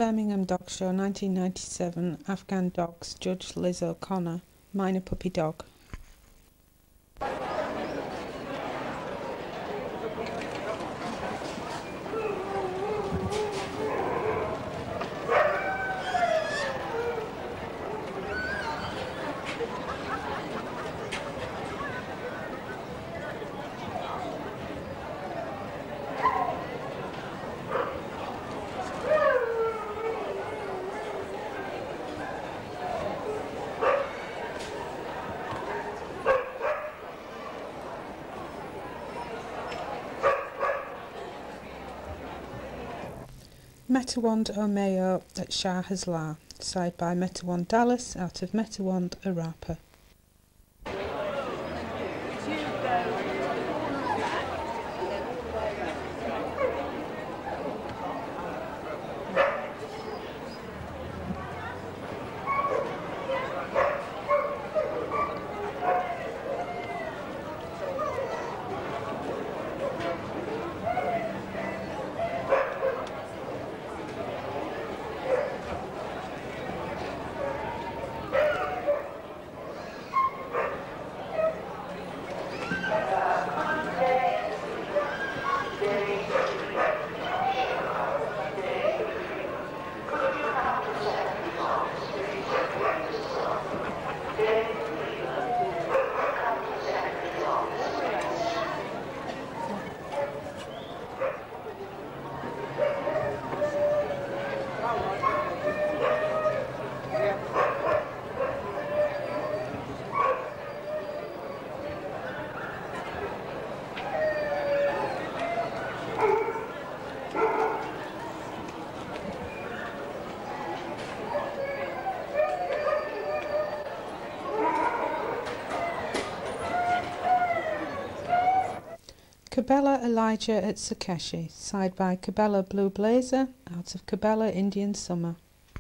Birmingham Dog Show 1997, Afghan dogs, Judge Liz O'Connor, minor puppy dog. Metawand Omeo at Shah Haslar, side by Metawand Dallas out of Metawand Arapa. Cabela Elijah at Sakeshi, side by Cabela Blue Blazer out of Cabela Indian Summer.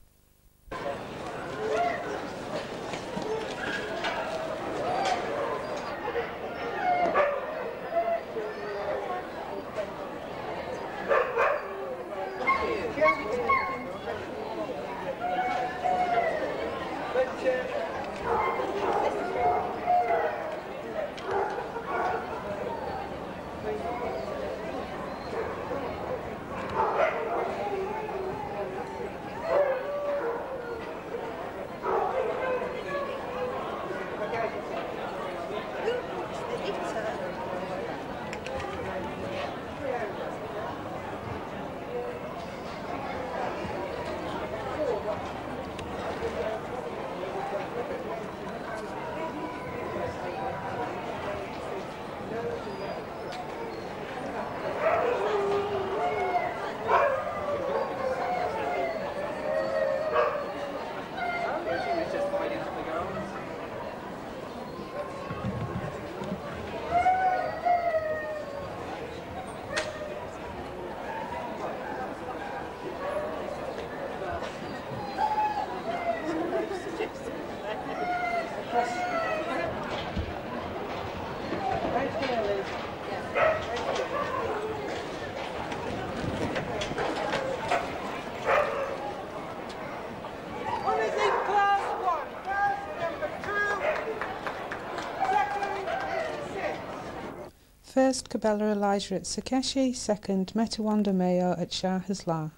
First, Cabela Elijah at Sakeshi, second, Metawanda Mayo at Shah Haslar.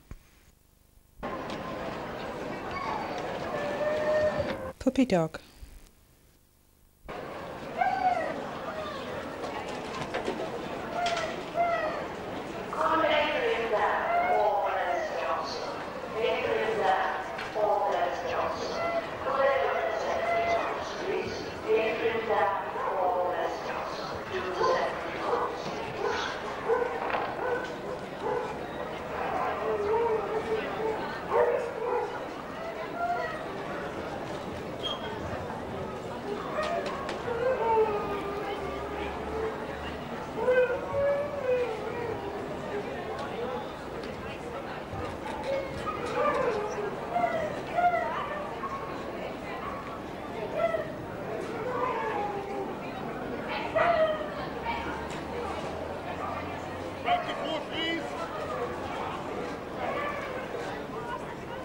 Puppy dog.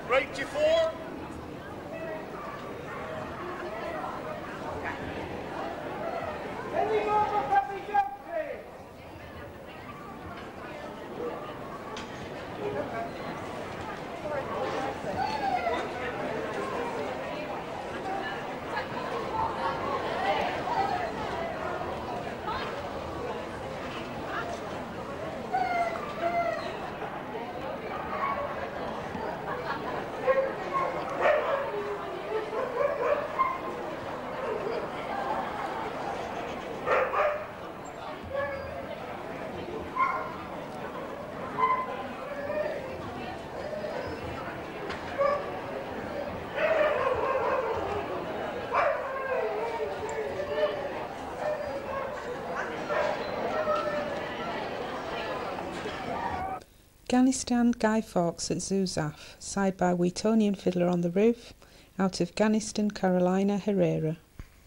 84. Afghanistan Guy Fawkes at Zuzaf, side by Wheatonian Fiddler on the Roof, out of Afghanistan Carolina Herrera.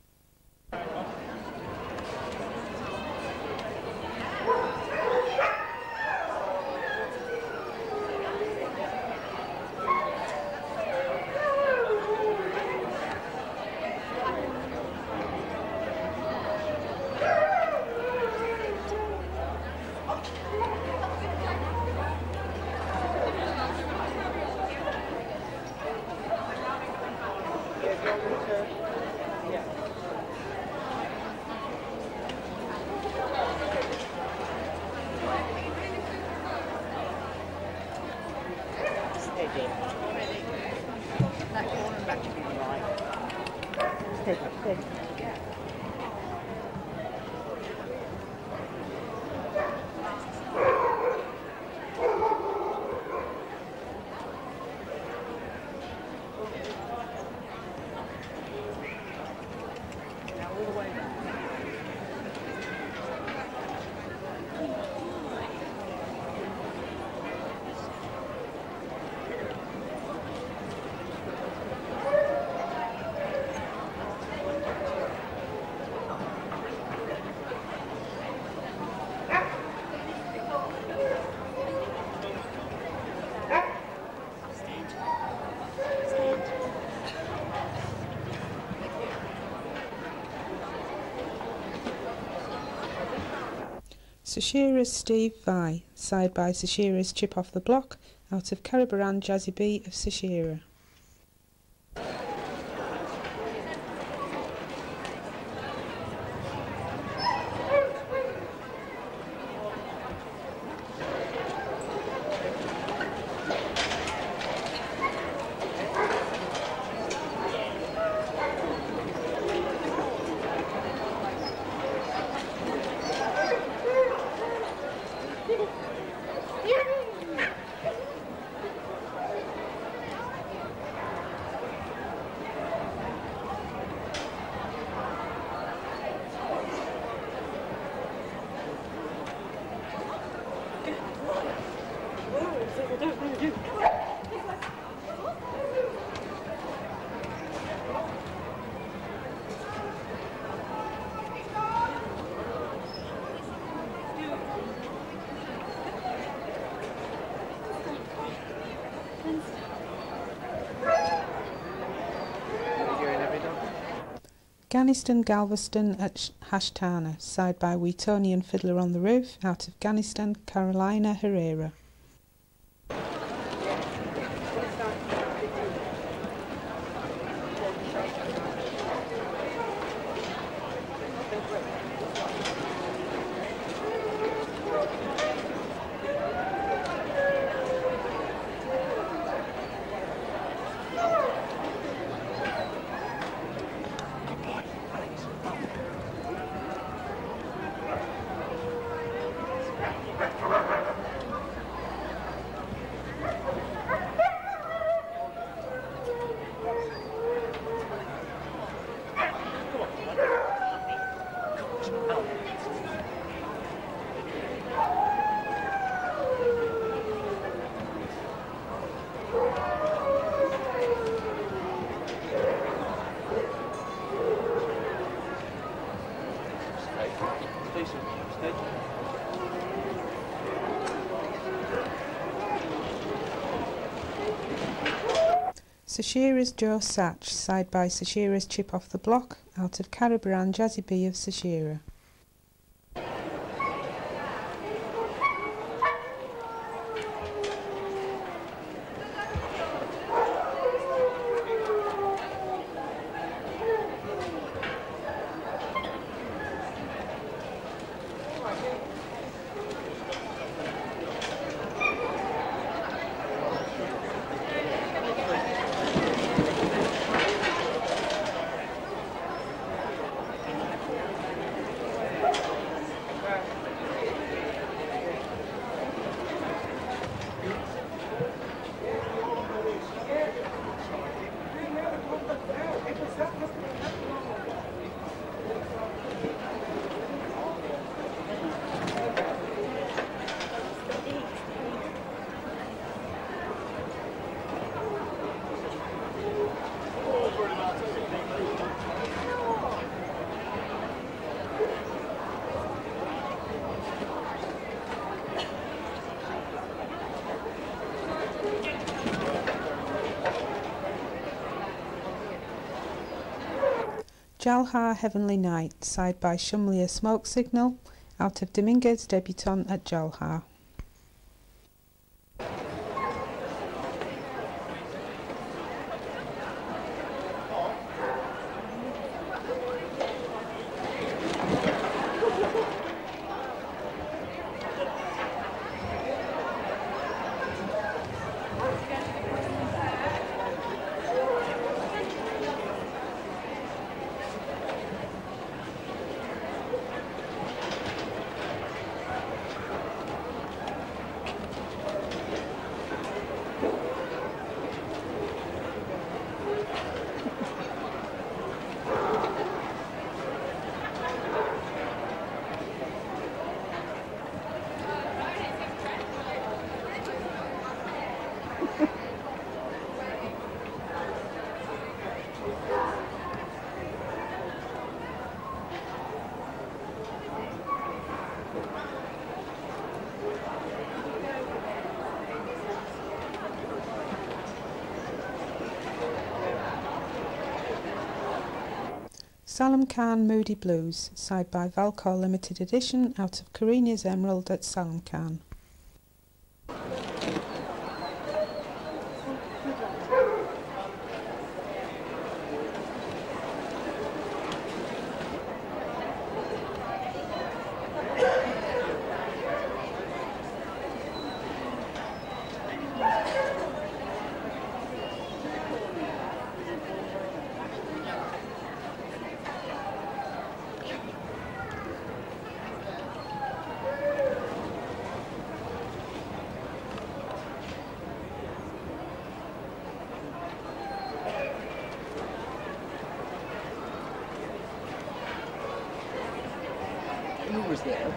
Sashira's Steve Vai, side by Sashira's Chip Off the Block, out of Carabaran Jazzy B of Sashira. Afghanistan Galveston at Hashtana, side by Wheatonian Fiddler on the Roof, out of Afghanistan Carolina Herrera. Sashira's Joe Satch, side by Sashira's Chip Off the Block, out of Carabaran Jazzy B of Sashira. Jalhar Heavenly Night, side by Shumlia Smoke Signal, out of Dominguez Debutante at Jalhar. Salam Khan Moody Blues, side by Valcor Limited Edition, out of Karina's Emerald at Salam Khan. Who was there?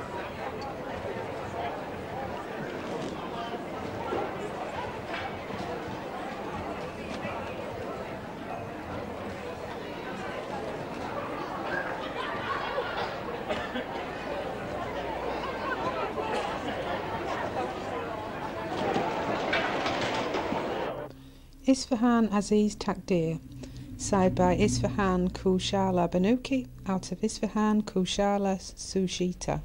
Isfahan Aziz Takdir, side by Isfahan Kushala Banuki, out of Isfahan Kushala Sushita.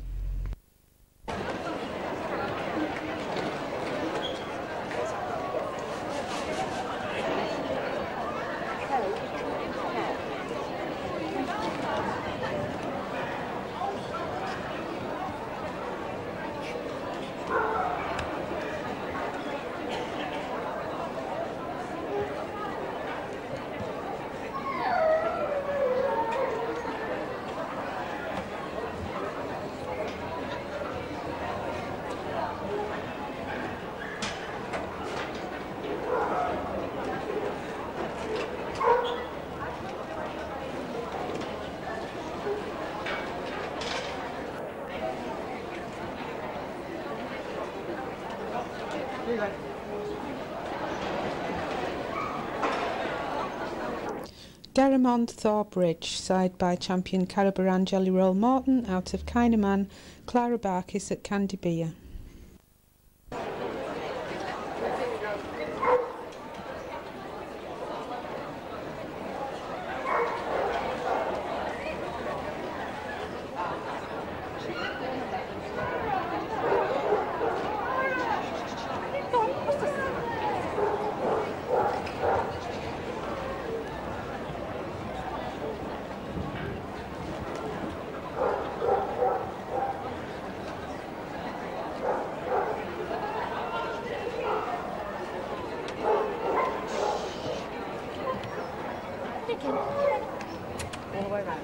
Deramond Thor Bridge, side by champion Carabaran Jelly Roll Morton, out of Kinaman Clara Barkis at Candy Beer. chicken. All the way around.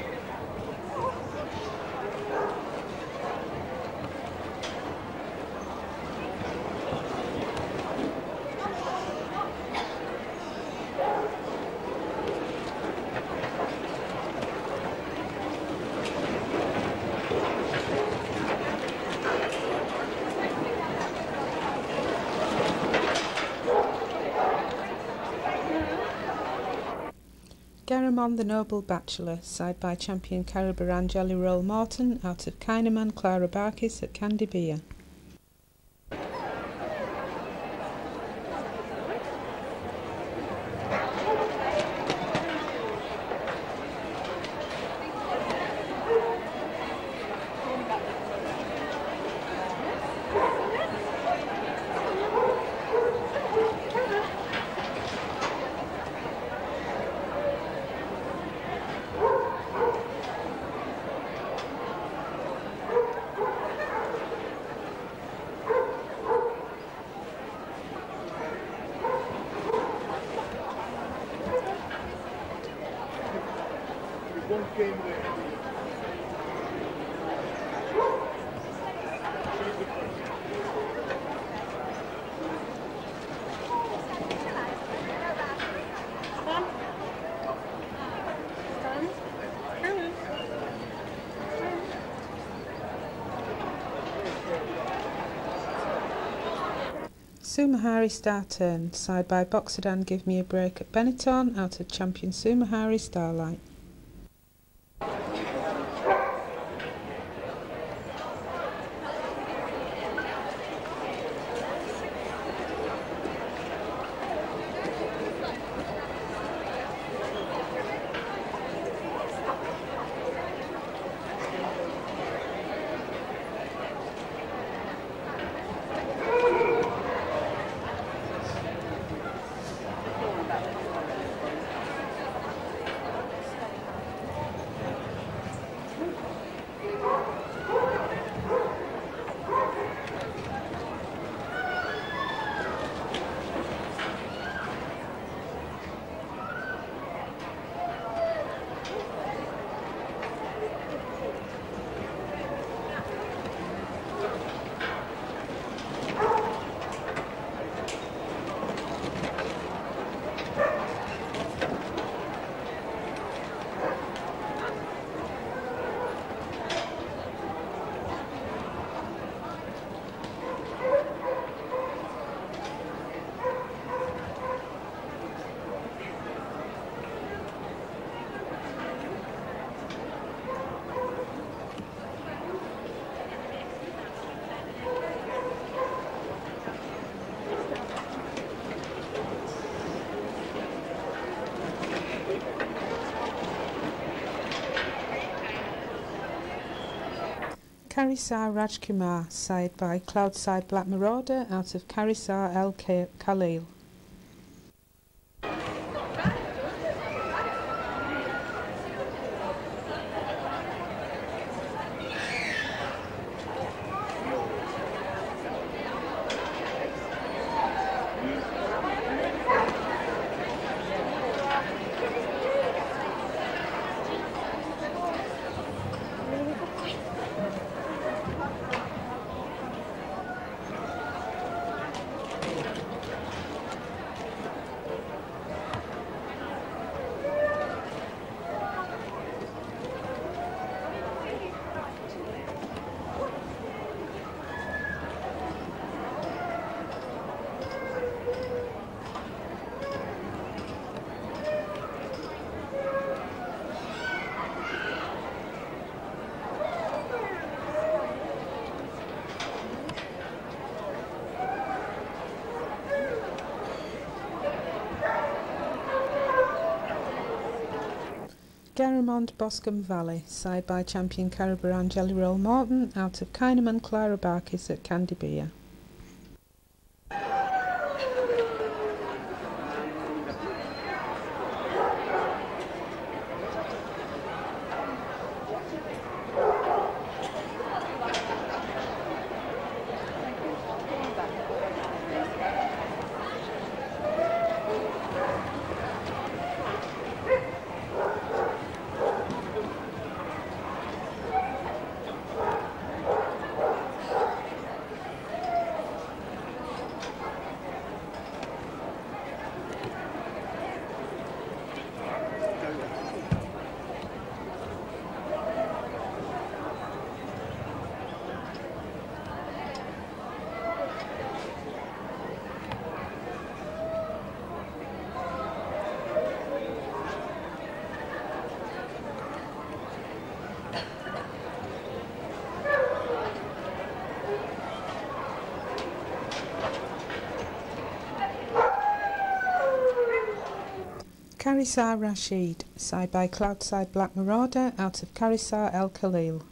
Garamond the Noble Bachelor, side by champion Carabaran Jelly Roll Morton, out of Kineman Clara Barkis at Candy Beer. Sumahari Starturn, side by Boxerdan Give Me a Break at Benetton, out of champion Sumahari Starlight. Karisar Rajkumar, side by Cloudside Black Marauder, out of Karisar El Khalil. Garamond Boscombe Valley, side by champion Carabaran Jelly Roll Morton, out of Kineman Clara Barkis at Candy Beer. Karisar Rashid, side by Cloudside Black Marauder, out of Karisar El Khalil.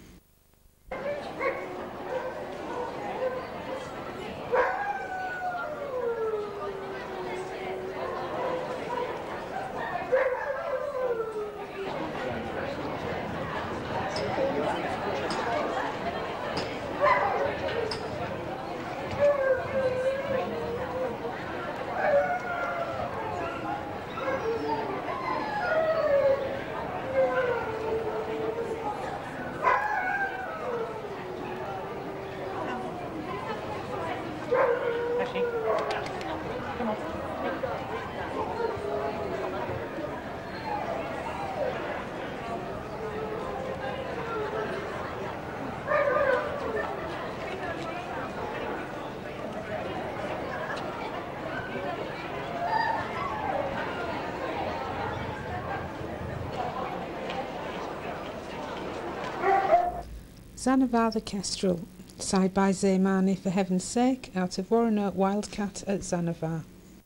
Zanavar the Kestrel, side by Zaymani for heaven's sake, out of Warrenoak Wildcat at Zanavar.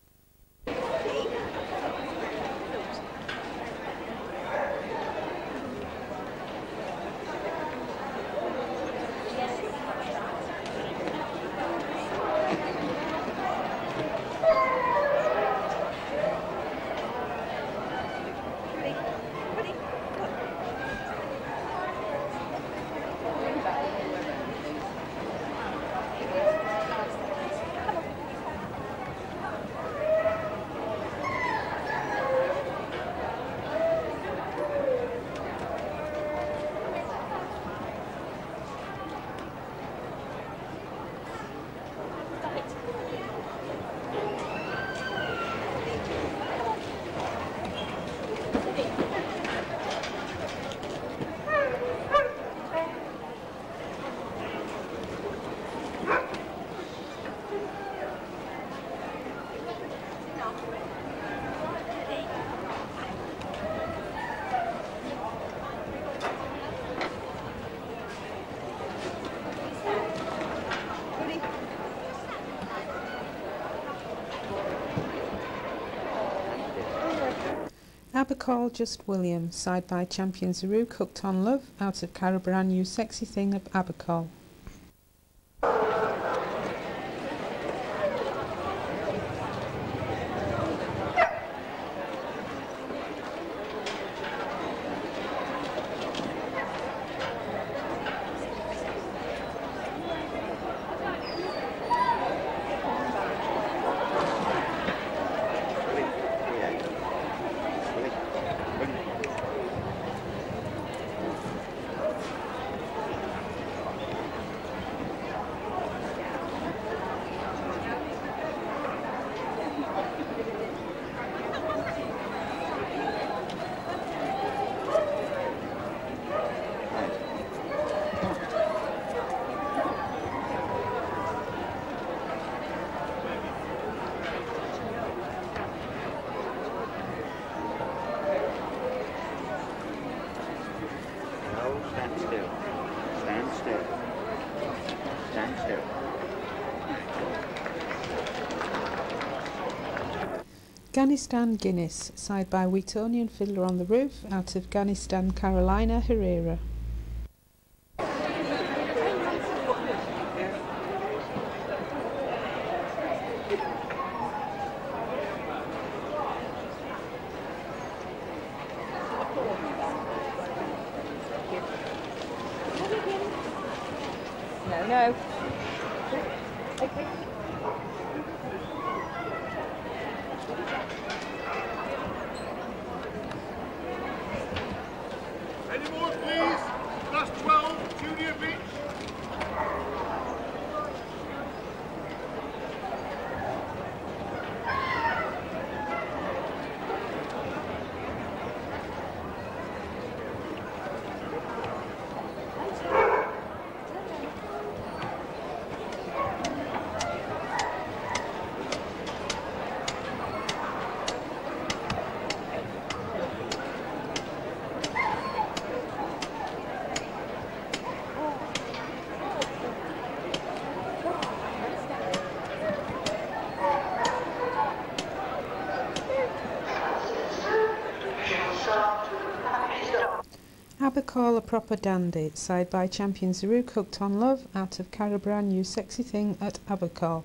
Abercall Just William, side by Champion Zaruk, Hooked on Love, out of Carabran You Sexy Thing of Abercall. Afghanistan Guinness, side by Wheatonian Fiddler on the Roof, out of Afghanistan Carolina Herrera. No. Any more, please? Last 12, Junior Beach. Abercall a proper dandy, side by champion Zaruk Hooked on Love out of Carabran, You Sexy Thing at Abercall.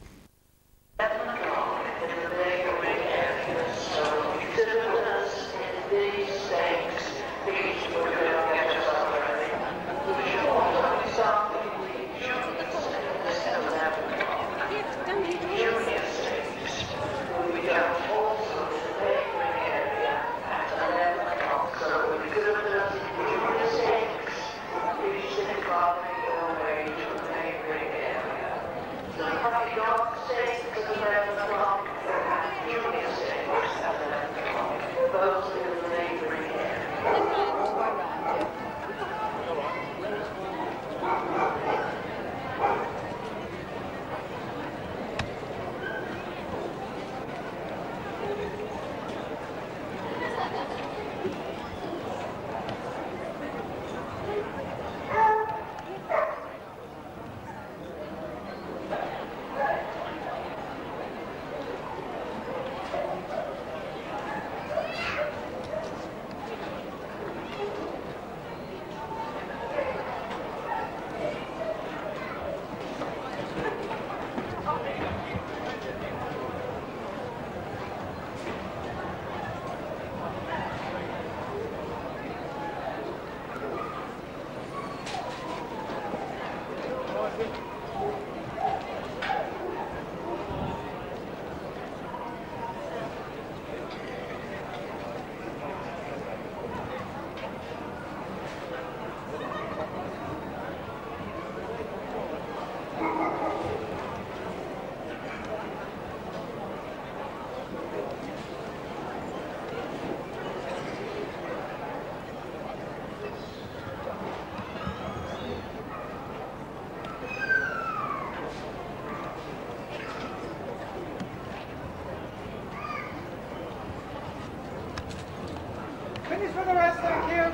Finish for the rest, thank you.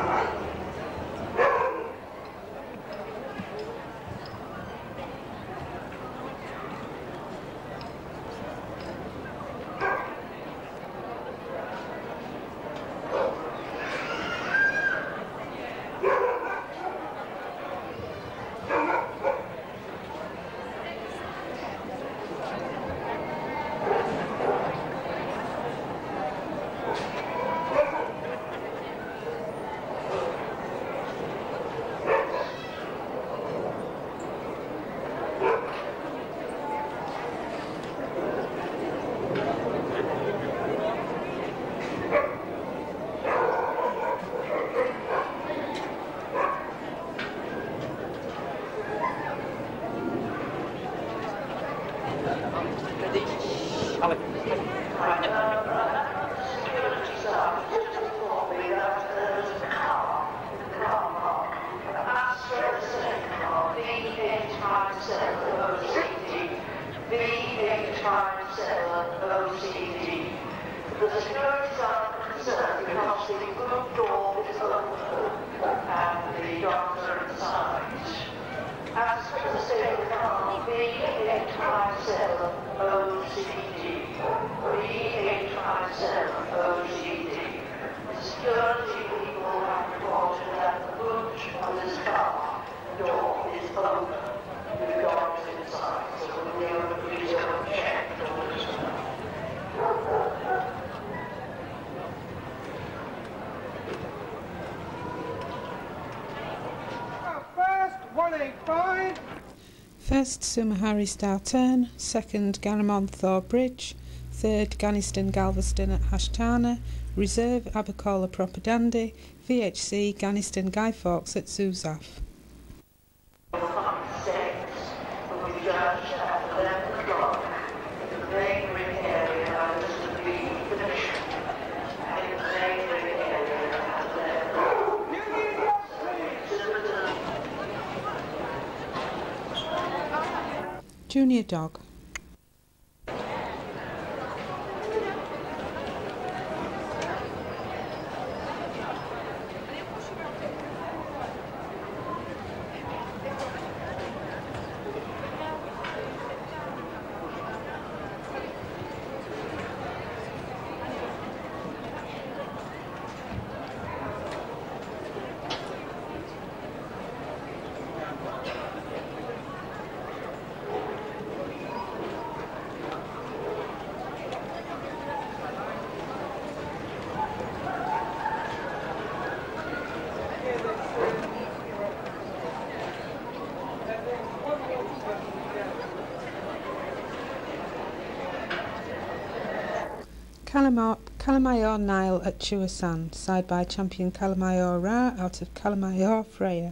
First Sumahari Starturn, second Garamond Thor Bridge, third Ghanistan Galveston at Hashtana, reserve Abercall Proper Dandy, VHC Ghanistan Guy Fawkes at Zuzaf. Junior Dog. Kalamayor Nile at Chuasan, side by champion Kalamayor Ra out of Kalamayor Freya.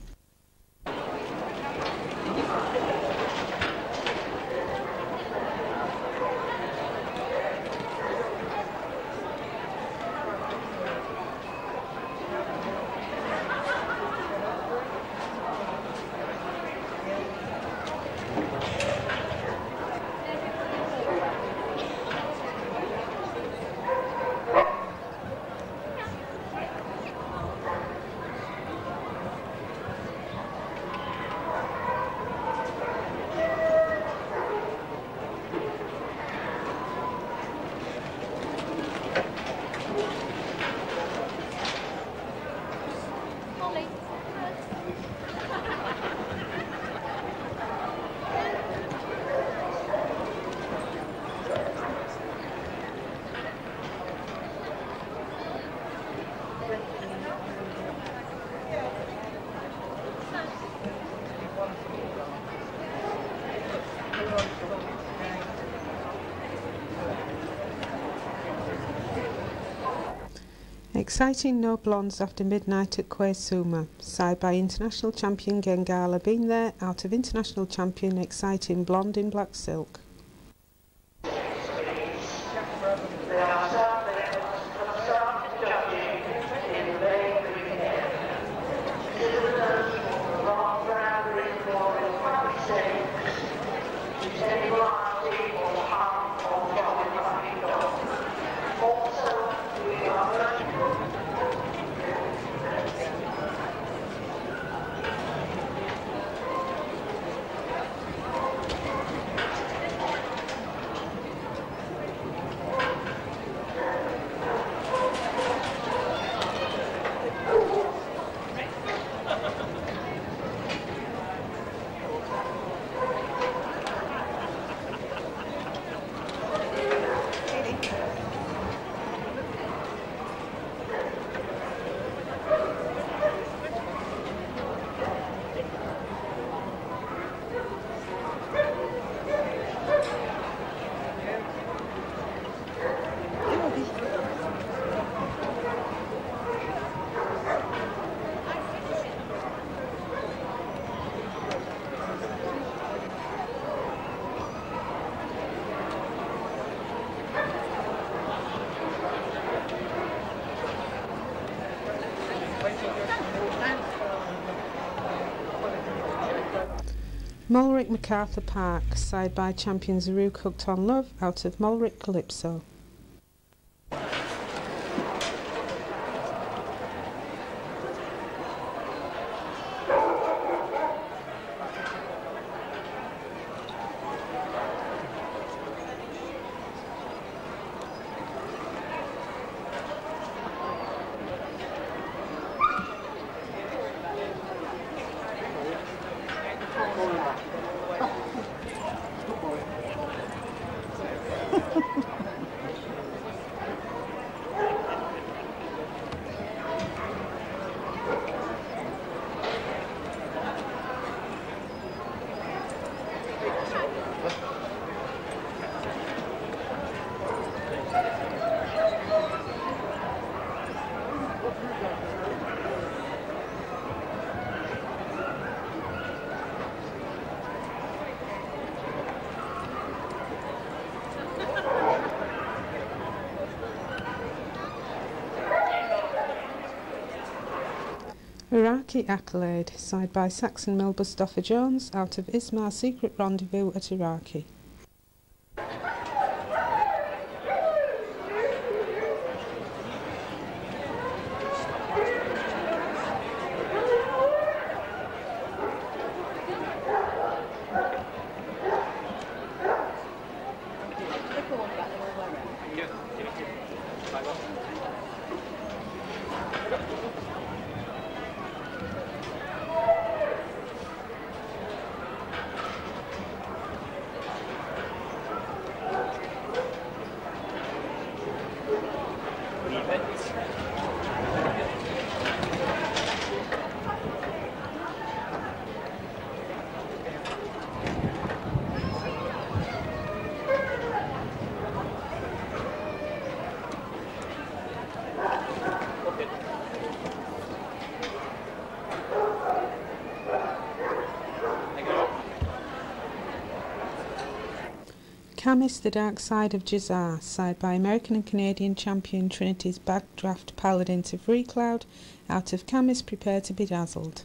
Exciting no blondes after midnight at Kwesuma, side by international champion Gengala been there out of international champion exciting blonde in black silk. Mulrick MacArthur Park, side by champion Zaruk Hooked on Love out of Mulrick Calypso. Iraqi Accolade, side by Saxonmill Bustopher Jones out of Ismar Secret Rendezvous at Iraqi. Camis, The Dark Side of Jazar, side by American and Canadian champion Trinity's Backdraft Paladin to Free Cloud. Out of Camis, Prepare to be Dazzled.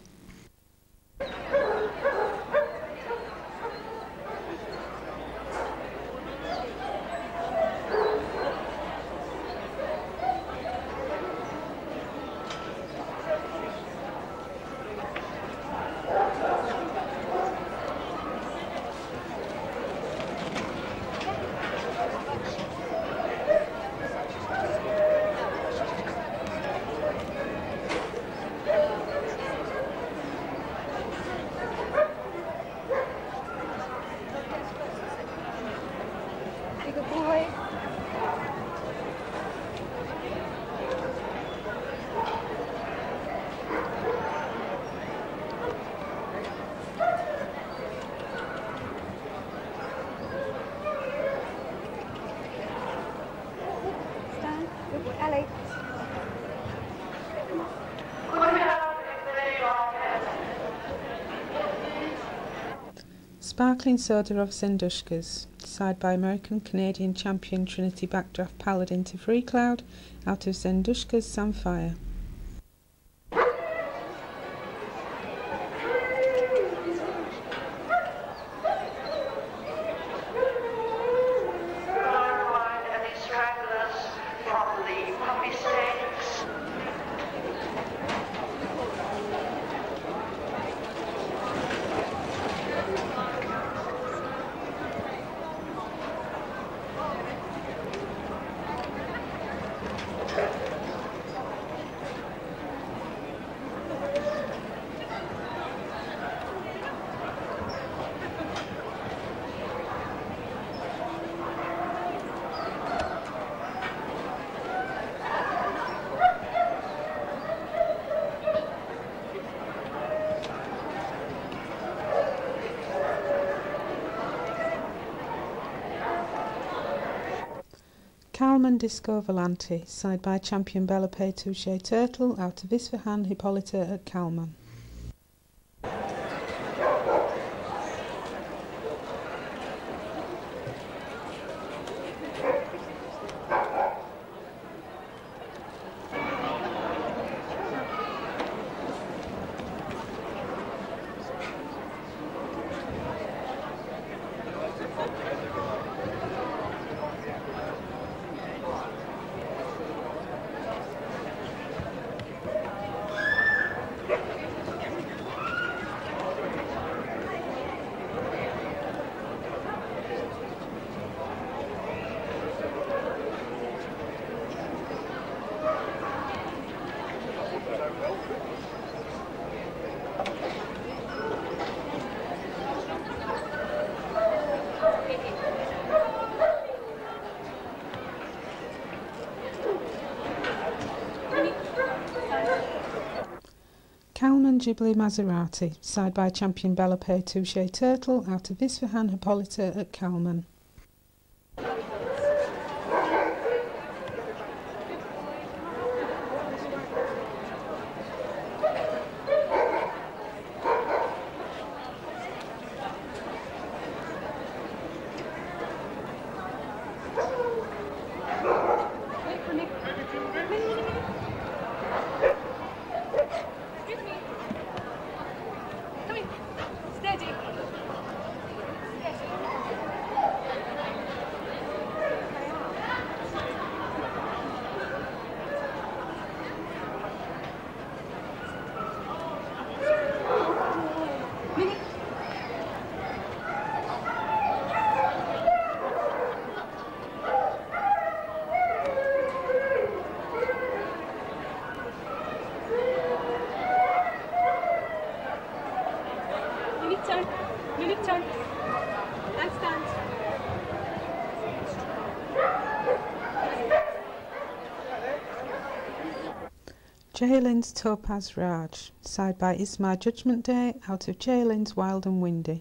Sparkling Soda of Zendushkas, side by American Canadian champion Trinity Backdraft Paladin to Free Cloud. Out of Zendushkas, Samfire. Kalman Disco Volante, side by champion Bellape Touche Turtle. Out of Isfahan, Hippolyta at Kalman. Kalman Ghibli Maserati, side by champion Bellape Touche Turtle. Out of Isfahan, Hippolyta at Kalman. Jalen's Topaz Raj, side by Ismar Judgment Day. Out of Jalen's Wild and Windy.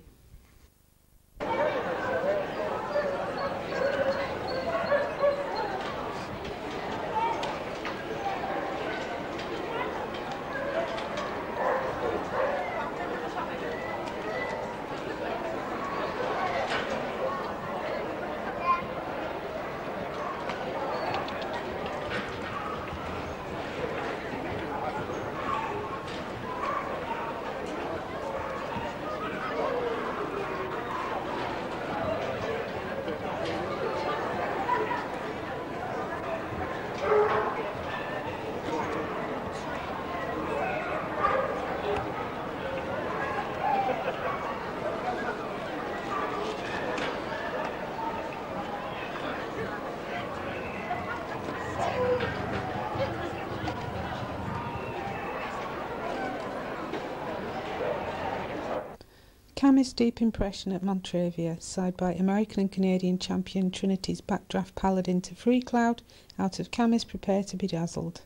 Camis Deep Impression at Montravia, side by American and Canadian champion Trinity's Backdraft Paladin to Free Cloud, out of Camis Prepare to be Dazzled.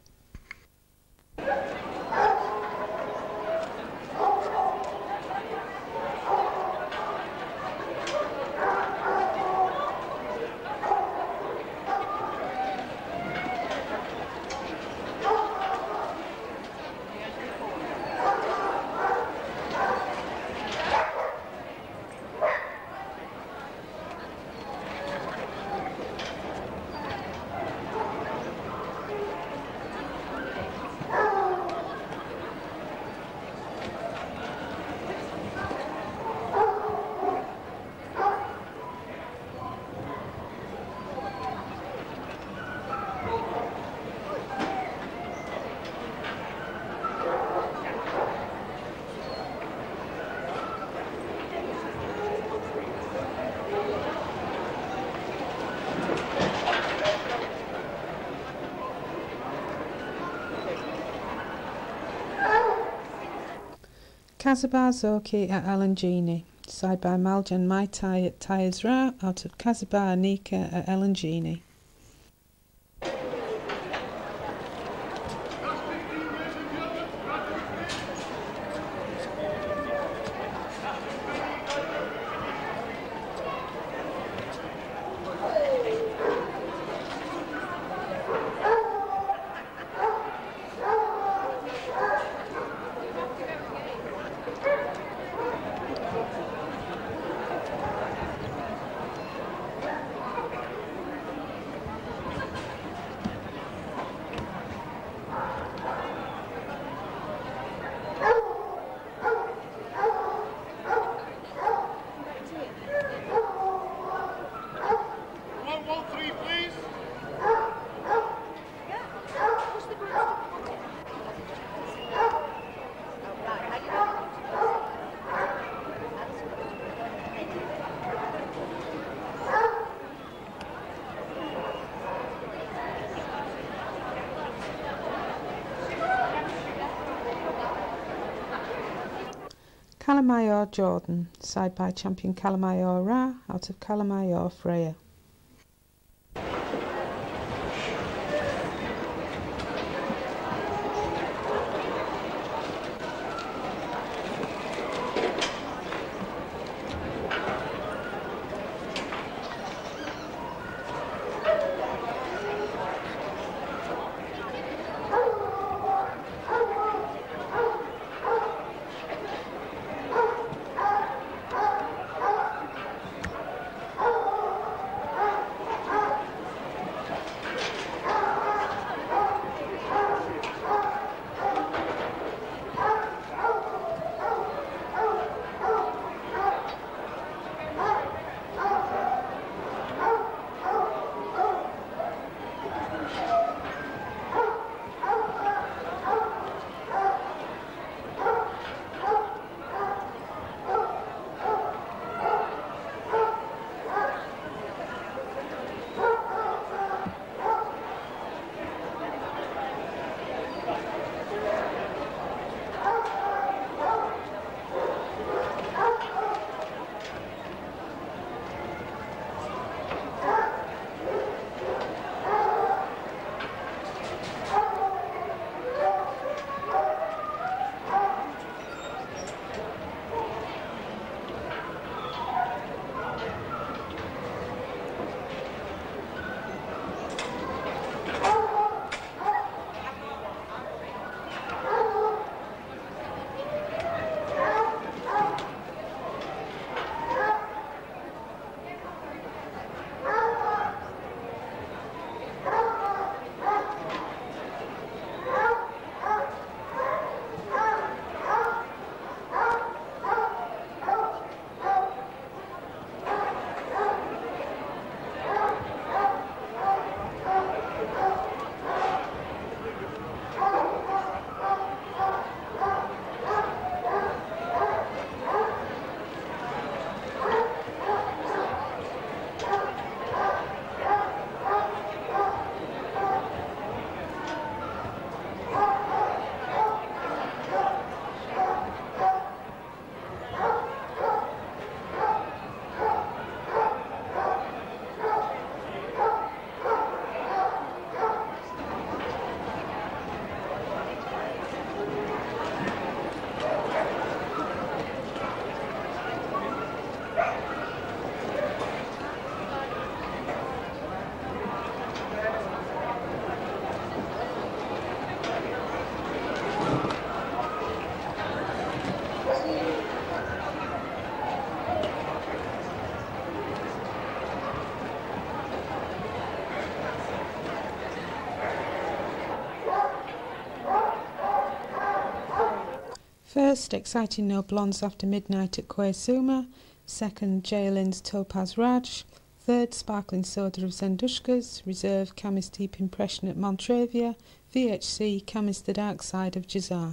Kazabar Zoki at Elangini, side by Maljan Mai Tai at Tyres Ra, out of Kazabar Anika at Elangini. Kalamayor Jordan, side by champion Kalamayor Ra, out of Kalamayor Freya. First, Exciting No Blondes After Midnight at Quaysuma. Second, Jalen's Topaz Raj. Third, Sparkling Soda of Zendushkas. Reserve, Camis Deep Impression at Montravia. VHC, Camis The Dark Side of Jazar.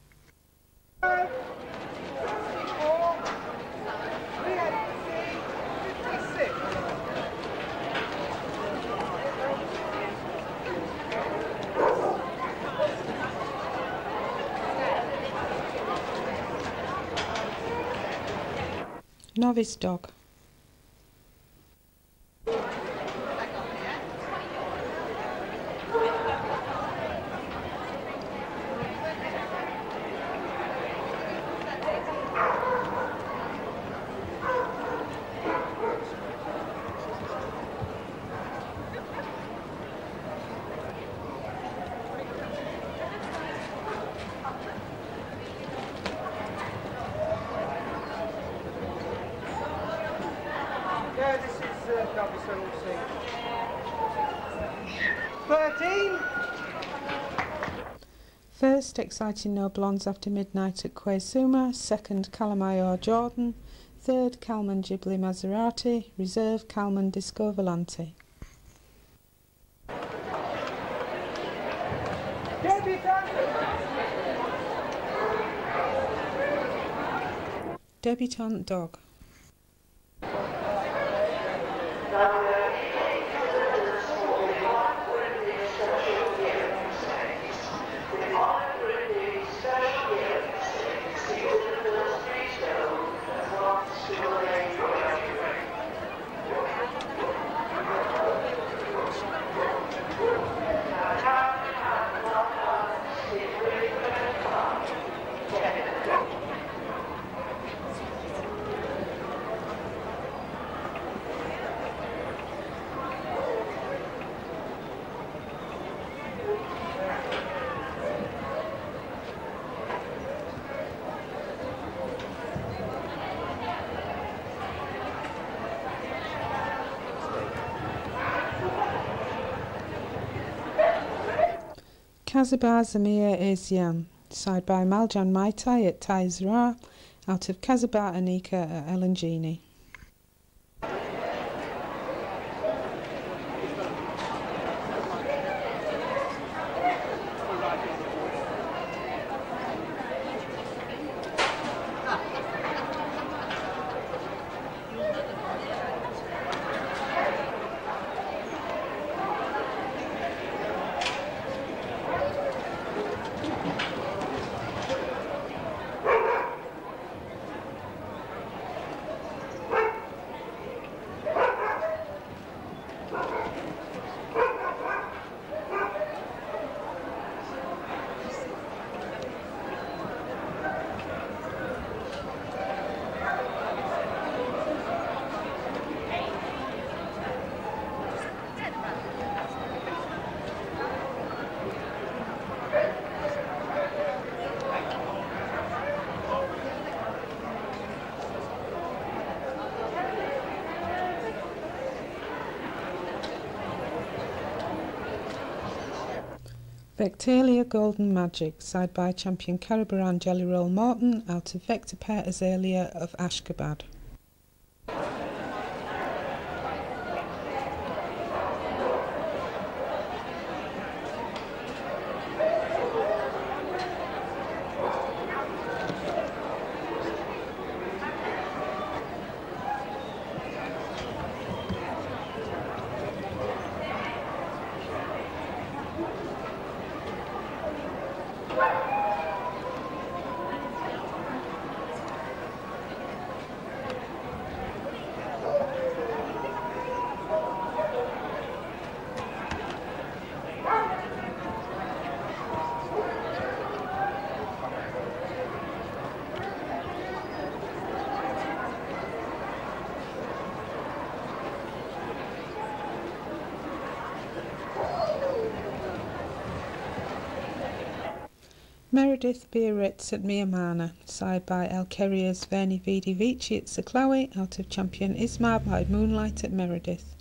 Novice Dog. Yeah, this is Derbyshire all 13. First, Exciting No Blondes After Midnight at Quaysuma. Second, Calamayor Jordan. Third, Calman Ghibli Maserati. Reserve, Calman Disco Volante. Debutante Dog. Kazabar Zamir Asiam, side by Maljan Maitai at Taizra, out of Kazabar Anika at Elangini. Vectalia Golden Magic, side by champion Carabaran Jelly Roll Morton, out of Vector Pair Azalea of Ashgabat. Meredith Biarritz at Miamana, side by El Kerriers Verni Vidi Vici at Saklawi, out of champion Ismar by Moonlight at Meredith.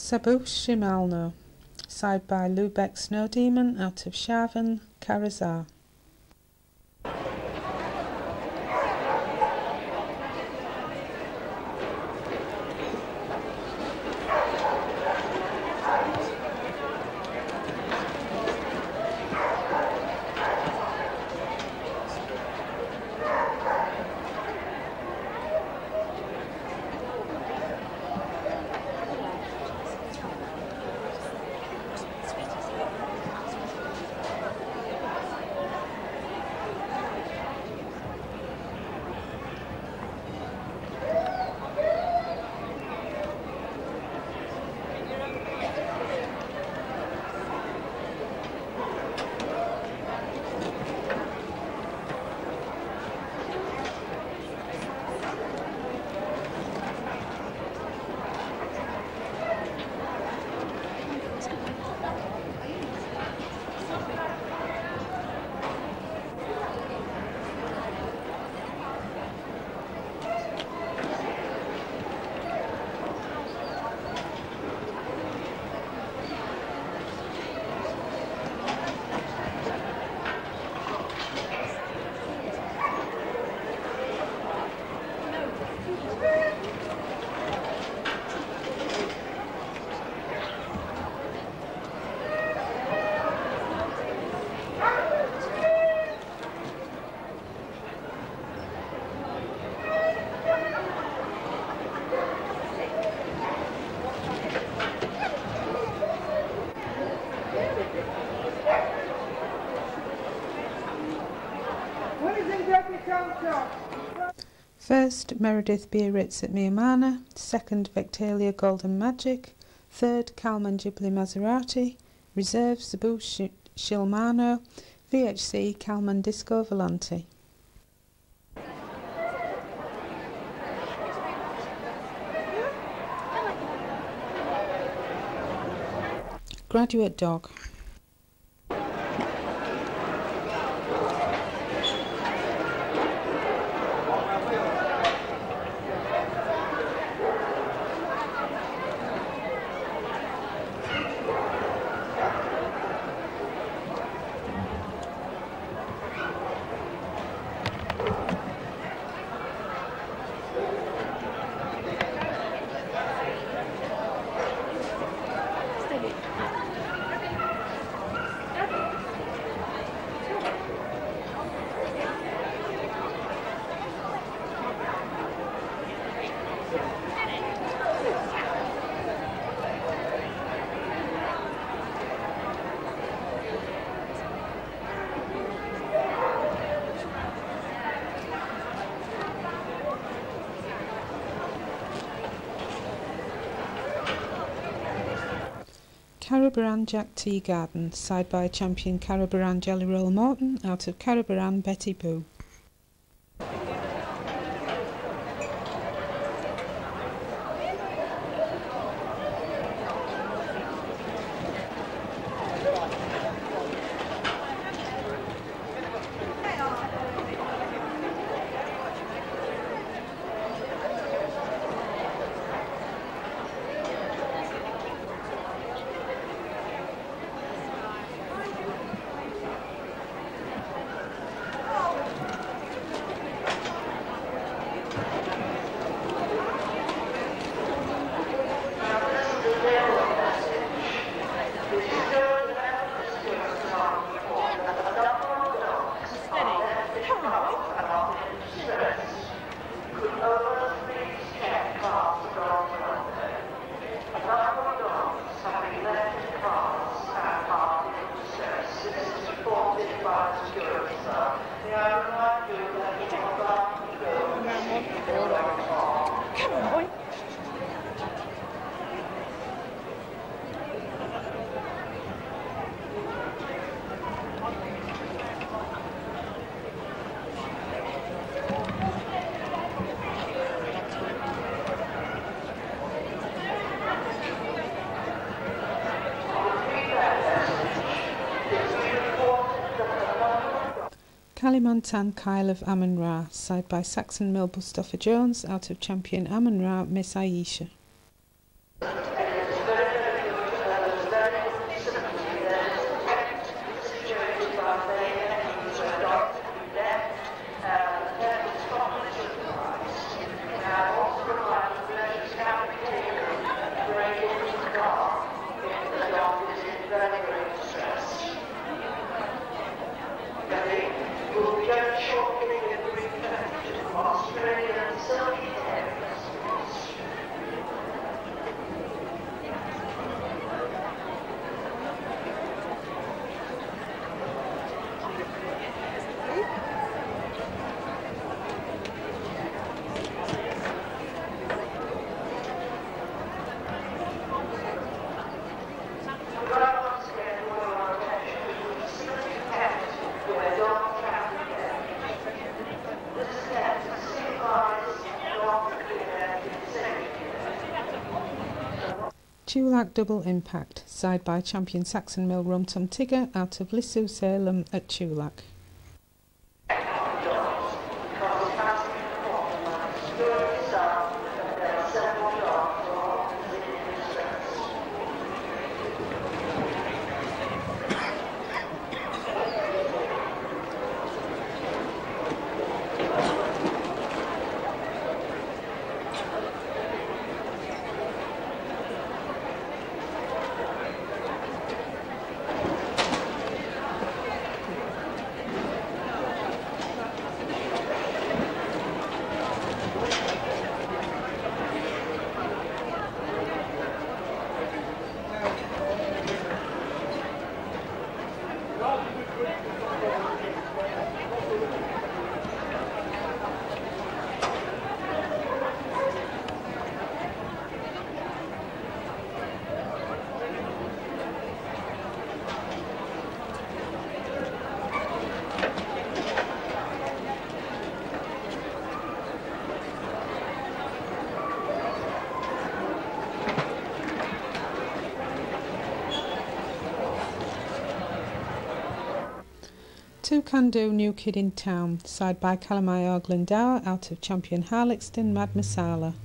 Sabush Shimalno, side by Lubeck Snow Demon out of Sharvan, Karazar. First, Meredith Biarritz at Miamana, second, Vectalia Golden Magic, third, Kalman Ghibli Maserati, reserve, Zabush Shilmano, VHC, Kalman Disco Volante. Graduate Dog. Carabaran Jack Tea Garden, side by champion Carabaran Jelly Roll Morton out of Carabaran Betty Boo. Kalimantan Kyle of Amun-Ra, side by Saxonmill Bustopher Jones out of champion Amun-Ra Miss Aisha. Chulack Double Impact, side by champion Saxonmill Rum Tum Tigger out of Lissu Salem at Chulack. Two Can Do New Kid in Town, side by Calamai Glendower out of champion Harlexton Mad Masala.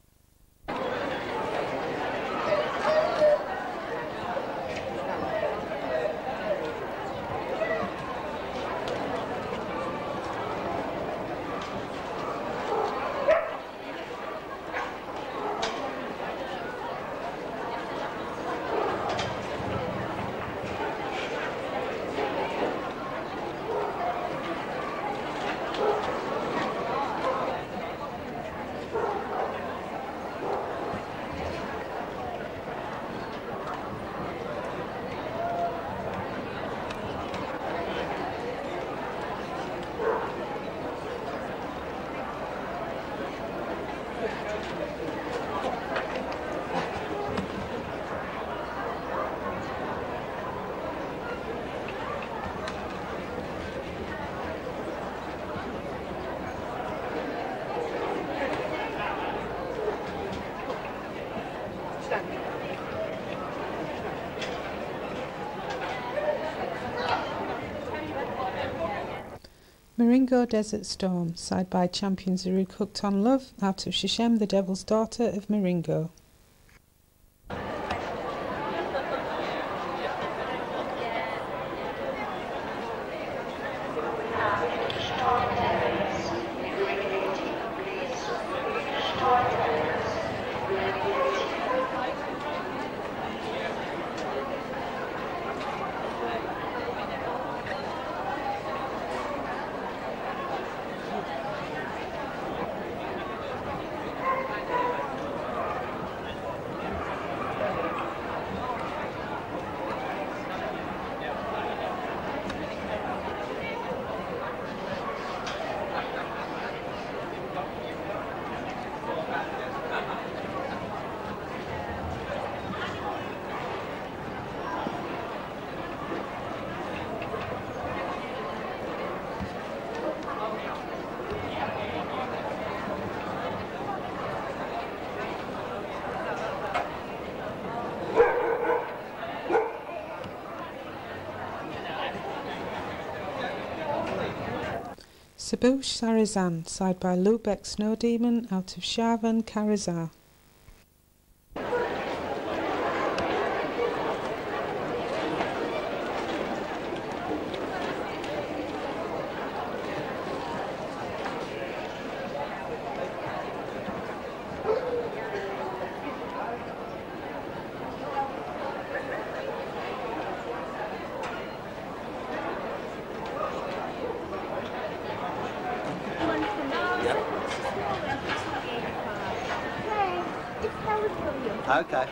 Maringo Desert Storm, side by champion Zaruk Hooked on Love out of Shishem, the Devil's Daughter of Maringo. Sabush Sarazan, side by Lubeck Snow Demon out of Shavan, Karazar. Okay.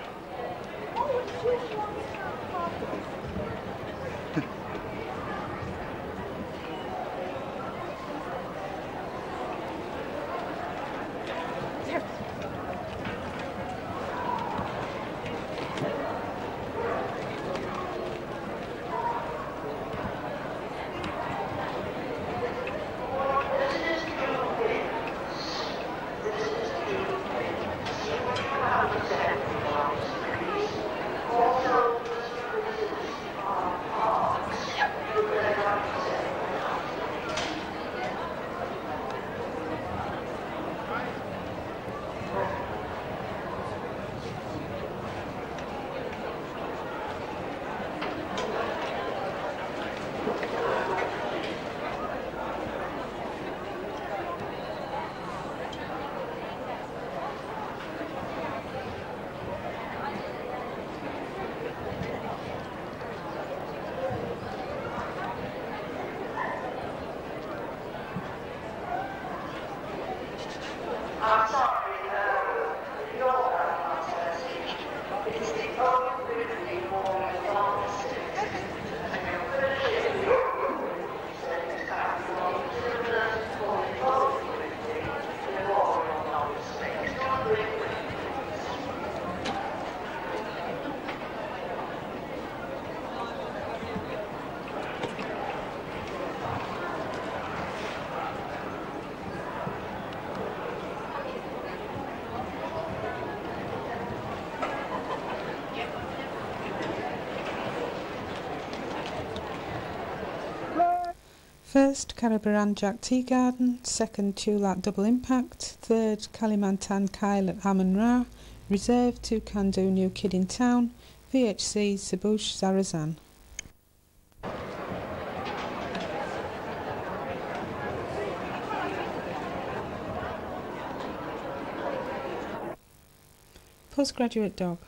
First, Carabaran Jack Teagarden. Second, Tulat Double Impact. Third, Kalimantan Kyle at Amun Ra. Reserve, Tukandu New Kid in Town. VHC, Sabush Zarazan. Postgraduate Dog.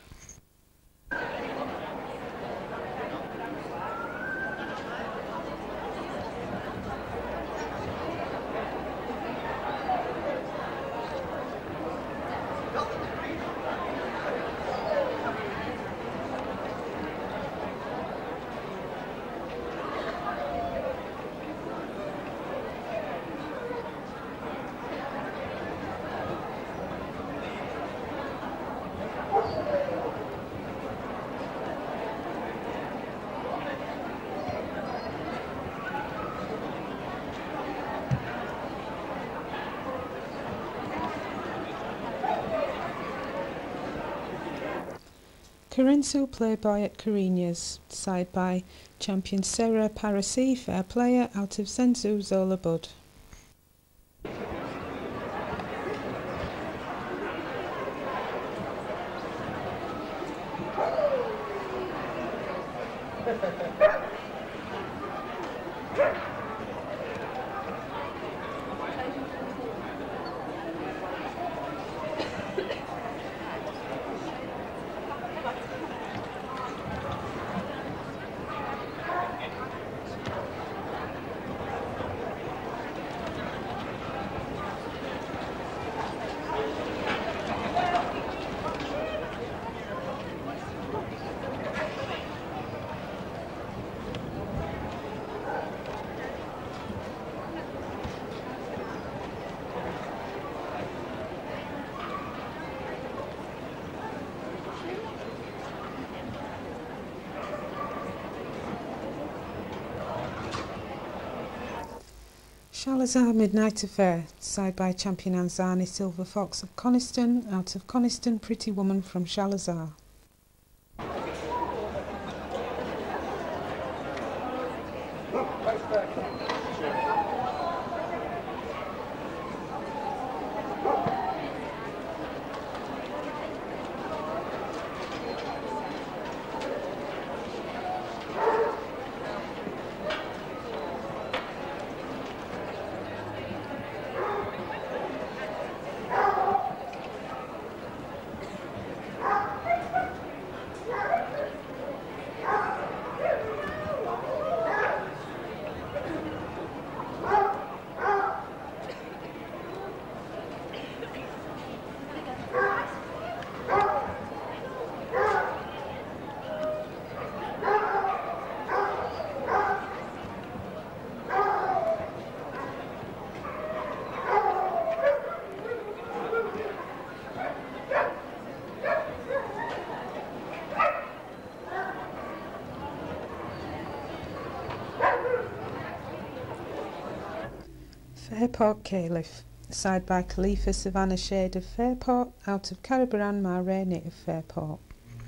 Karinsu Playboy at Carinias, side by champion Sarah Parasi, fair player, out of Senzu Zola Bud. Shalazar Midnight Affair, side by champion Anzani Silver Fox of Coniston, out of Coniston Pretty Woman from Shalazar. Fairport Caliph, side by Khalifa Savannah Shade of Fairport, out of Carabaran Mare native Fairport.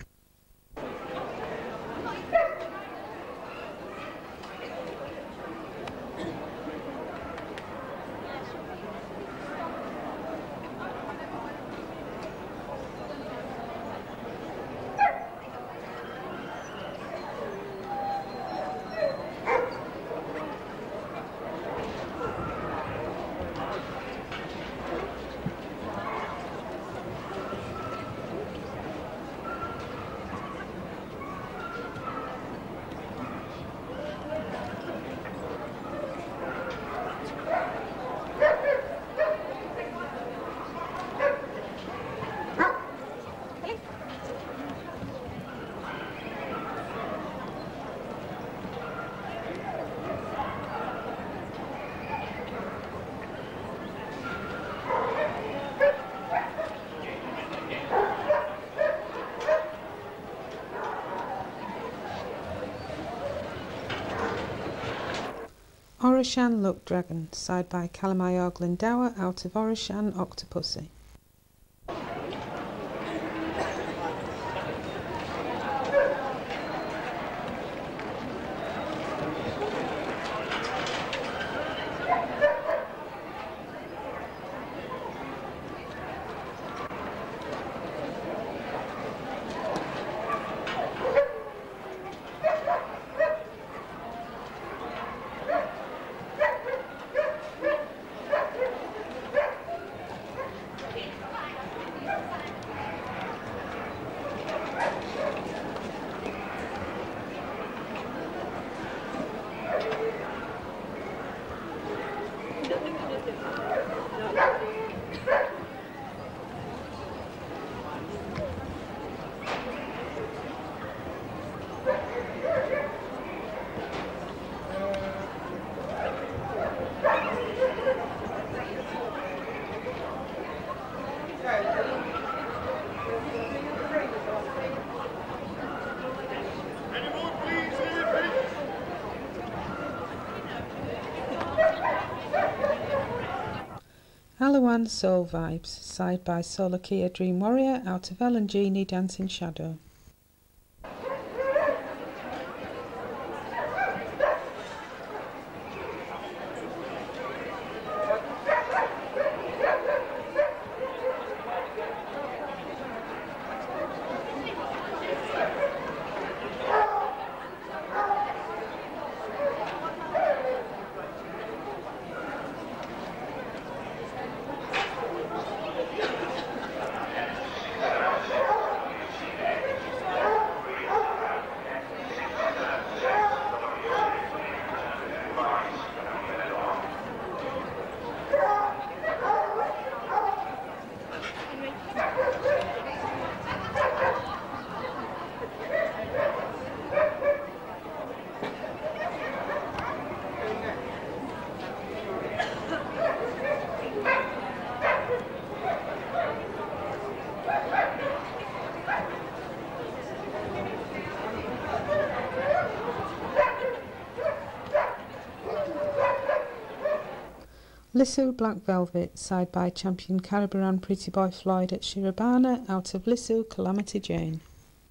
Oroshan Luck Dragon, side by Kalamayog Lindower, out of Oroshan Octopussy. Alawan Soul Vibes, side by Solar Kia Dream Warrior out of Ellen Genie Dancing Shadow. Lissu Black Velvet, side by champion Carabaran Pretty Boy Floyd at Shirabana out of Lissu Calamity Jane.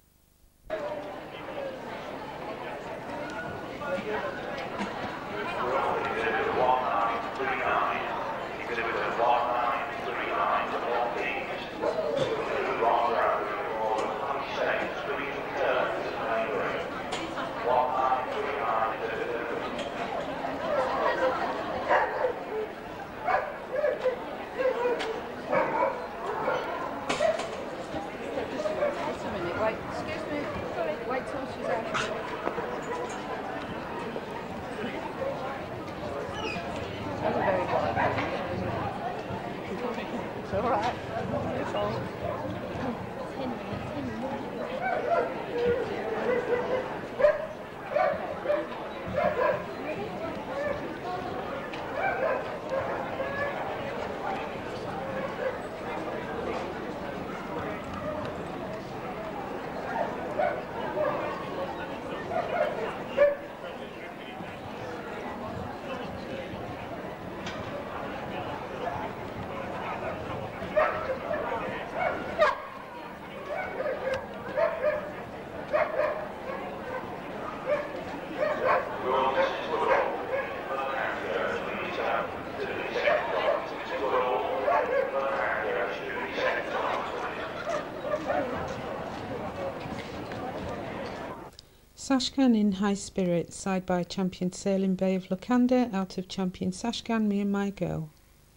Sashkan in High Spirit, side by champion Sailing Bay of Lukanda out of champion Sashkan Me and My Girl.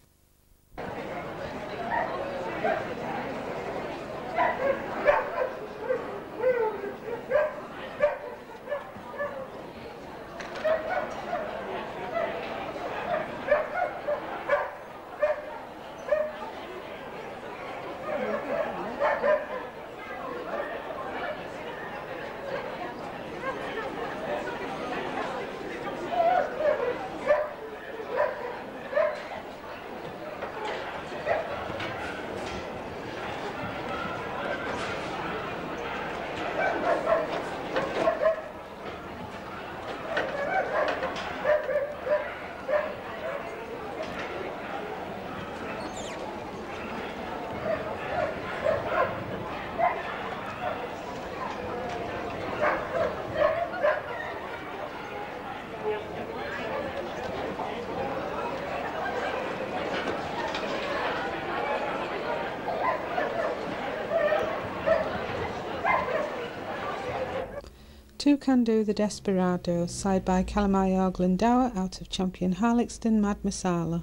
Two Can Do the Desperado, side by Calamaya Glendower out of champion Harlexton Mad Masala.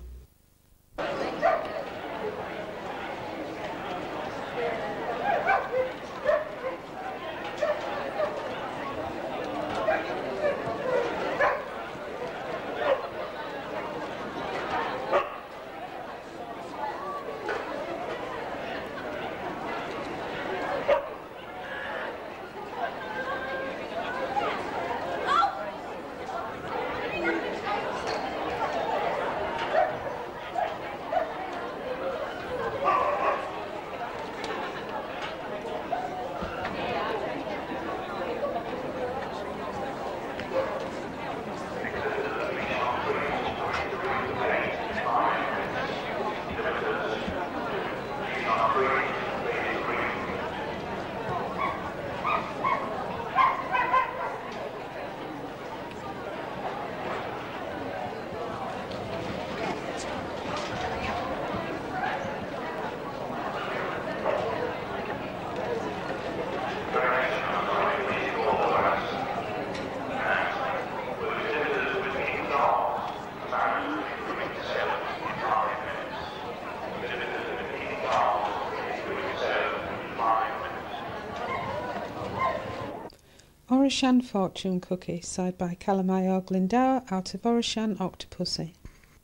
Oroshan Fortune Cookie, side by Kalamayor Glendower, out of Oroshan Octopussy.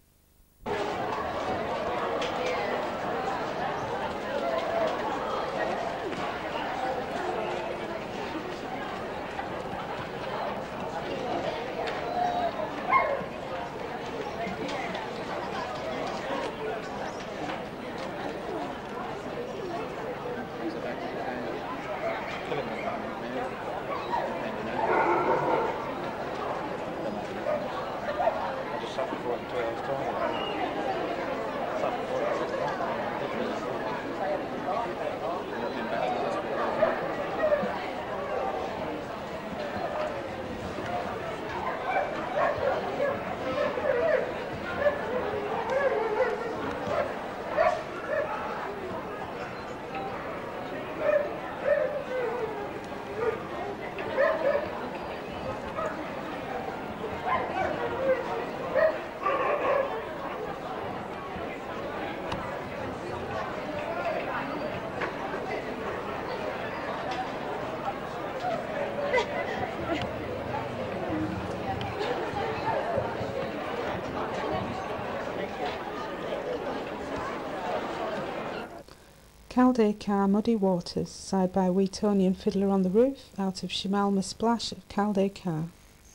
Caldacre Muddy Waters, side by Wheatonian Fiddler on the Roof, out of Shimalma Splash of Caldacre.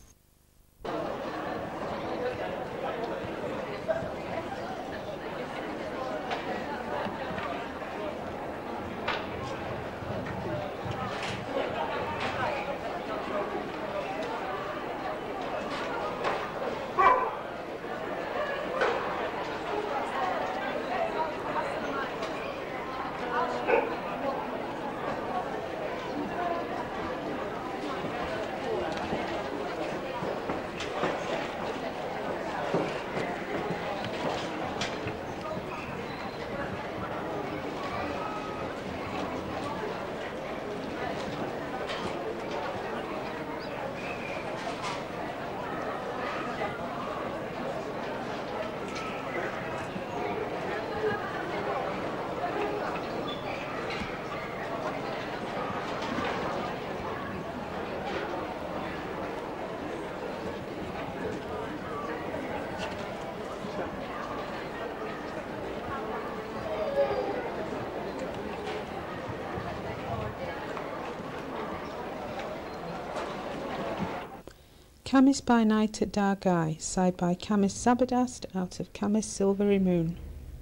Camis by Night at Dargai, side by Camis Zabadast, out of Camis Silvery Moon.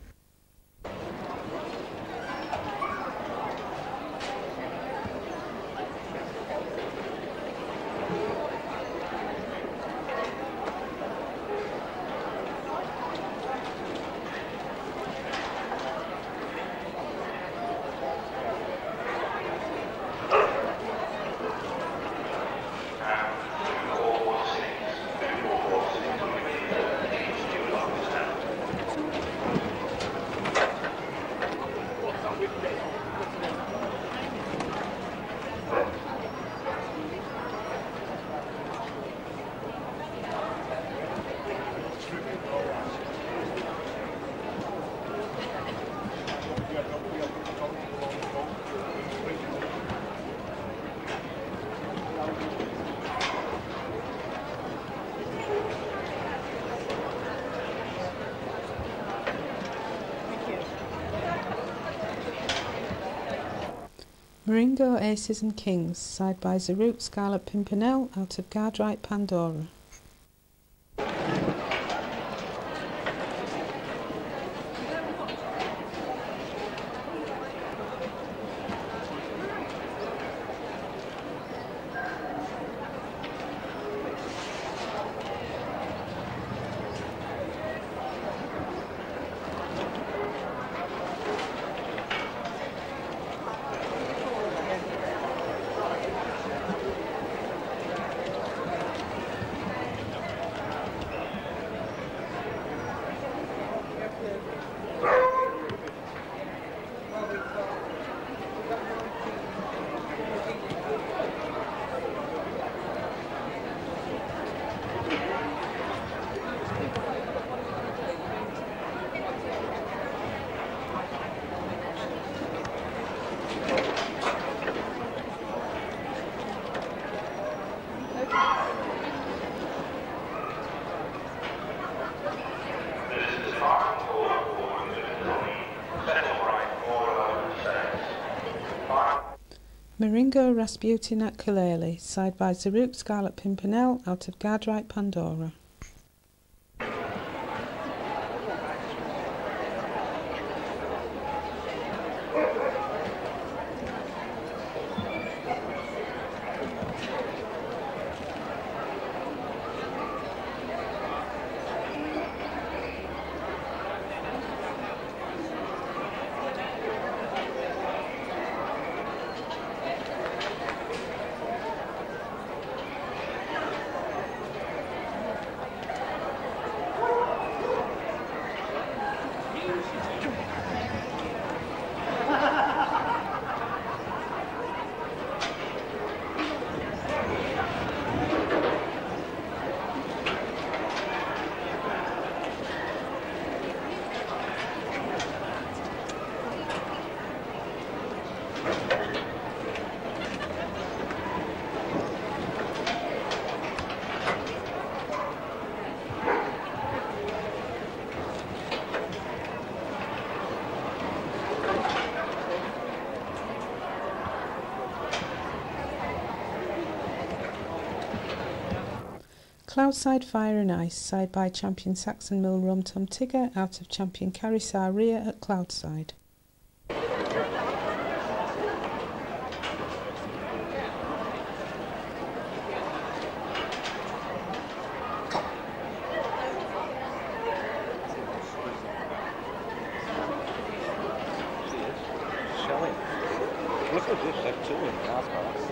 Maringo Aces and Kings, side by Zaruk Scarlet Pimpernel, out of Guardright Pandora. Maringo Rasputin at Kaleli, side by Zaruk Scarlet Pimpernel out of Guardright Pandora. Cloudside Fire and Ice, side by champion Saxonmill Rum Tum Tigger out of champion Carisar Rhea at Cloudside. Look at this, that's two in last class.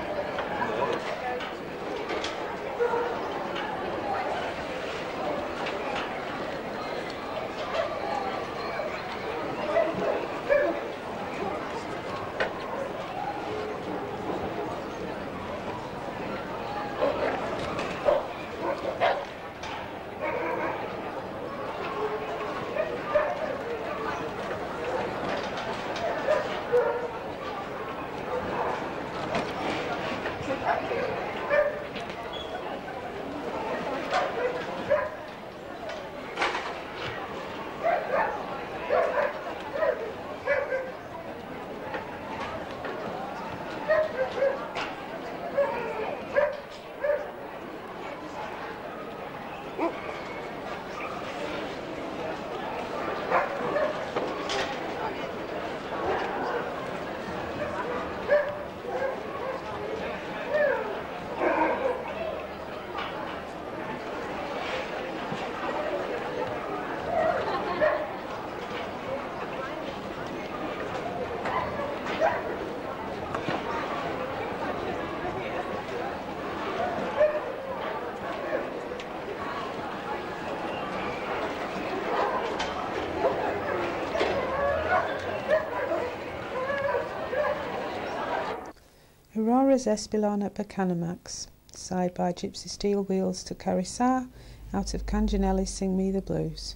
Aurora's Espilon at Bacanamax, side by Gypsy Steel Wheels to Carisar out of Canjanelli's Sing Me the Blues.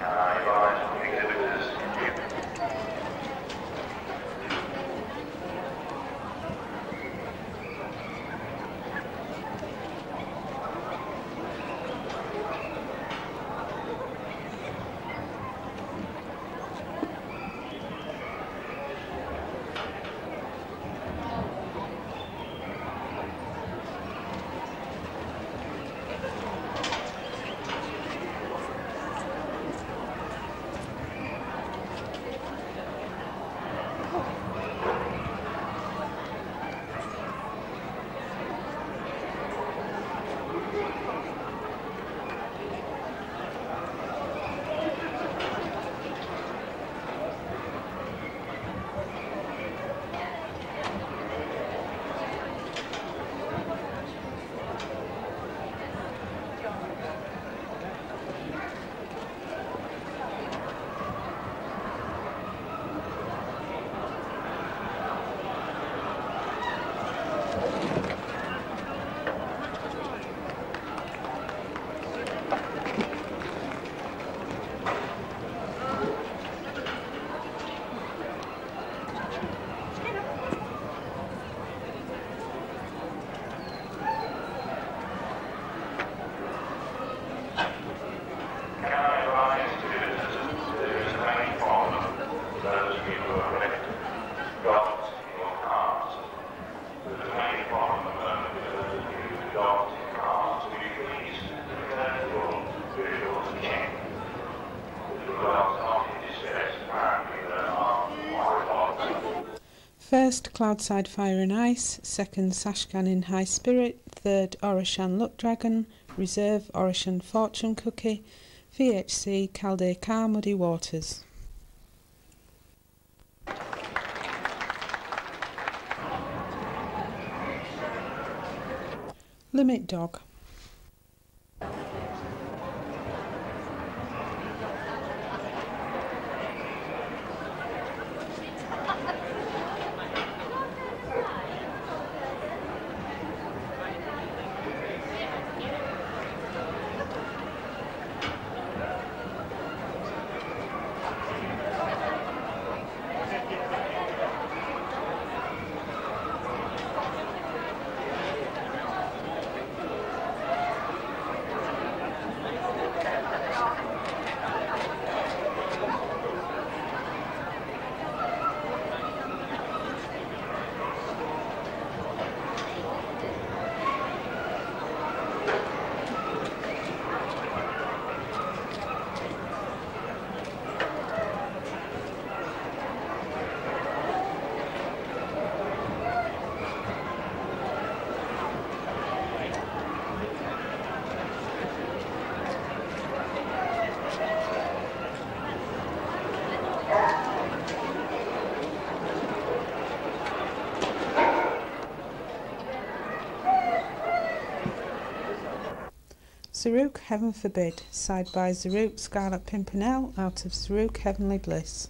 First, Cloudside Fire and Ice. Second, Sashgan in High Spirit. Third, Orashan Luck Dragon. Reserve, Orashan Fortune Cookie. VHC, Calday Car Muddy Waters. Limit Dog. Zaruk Heaven Forbid, side by Zaruk Scarlet Pimpernel out of Zaruk Heavenly Bliss.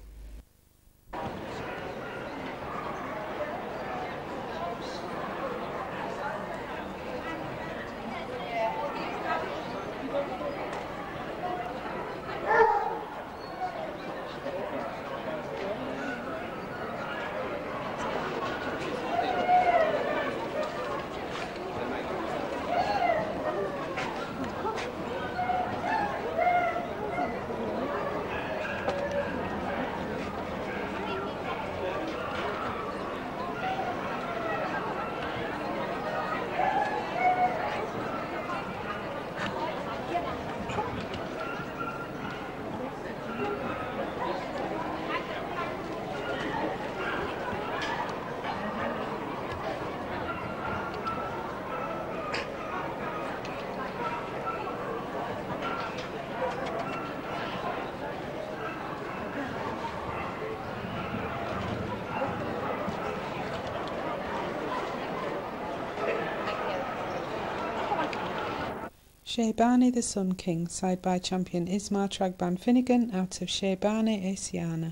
Shaybani the Sun King, side by champion Ismar Tragban Finnegan out of Shaybani Asiana.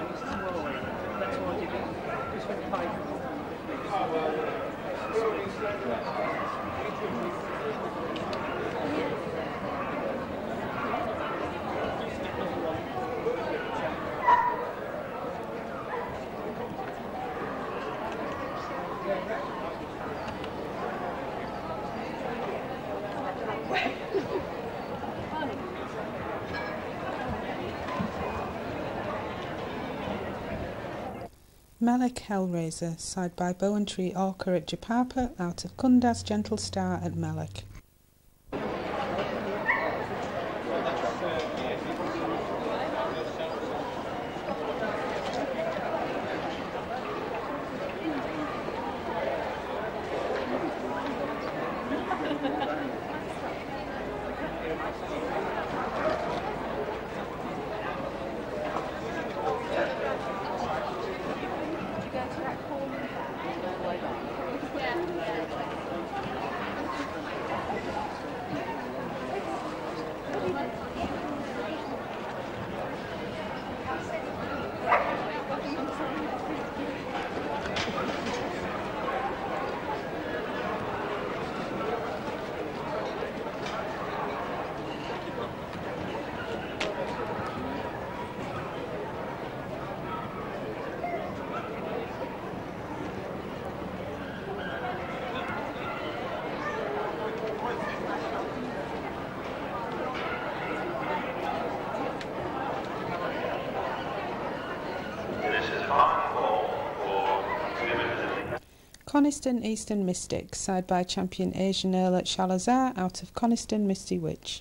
Melek Hellraiser, side by Bowen Tree Orca at Japapa, out of Kundas Gentle Star at Melek. Coniston Eastern Mystic, side by champion Asian Earl at Shalazar, out of Coniston Misty Witch.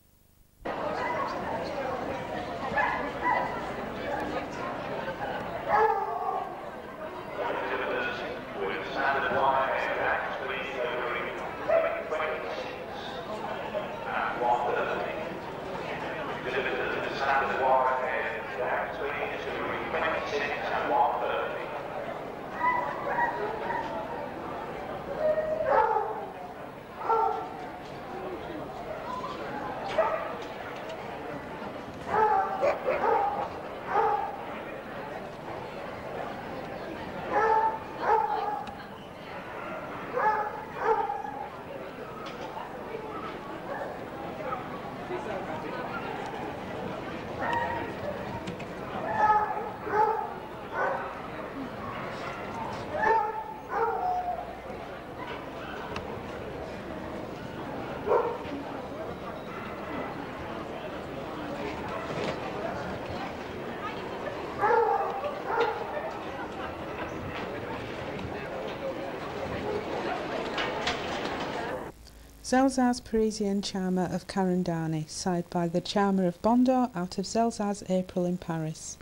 Zelzar's Parisian Charmer of Karandani, side by the Charmer of Bondor, out of Zelzar's April in Paris.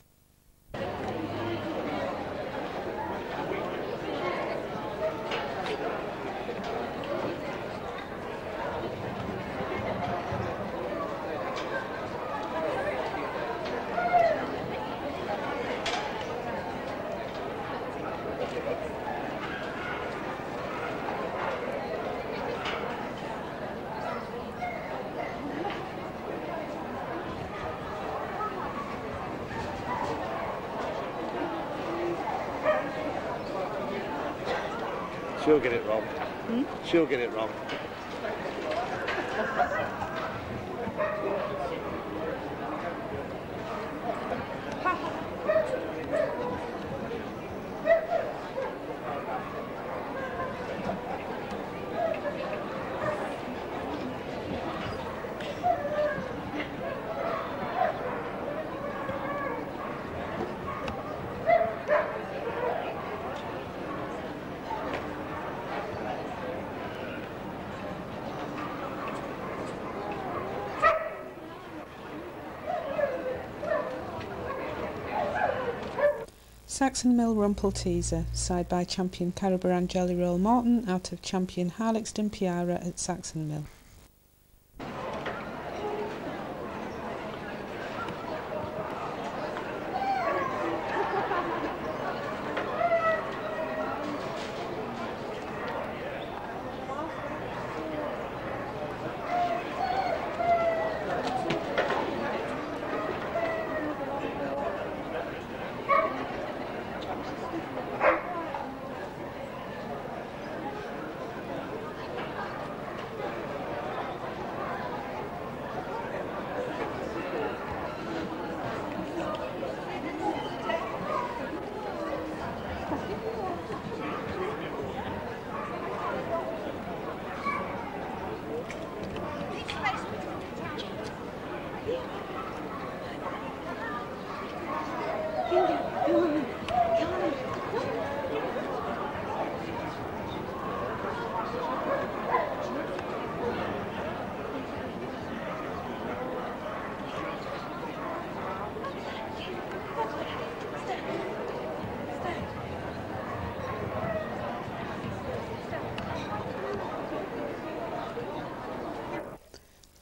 She'll get it wrong. She'll get it wrong. Saxonmill Rumple Teaser, side by champion Carabaran Jelly Roll Morton, out of champion Harlexton Piara at Saxonmill.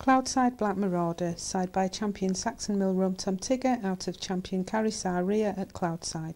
Cloudside Black Marauder, side by champion Saxonmill Rum Tum Tigger out of champion Carisar Rhea at Cloudside.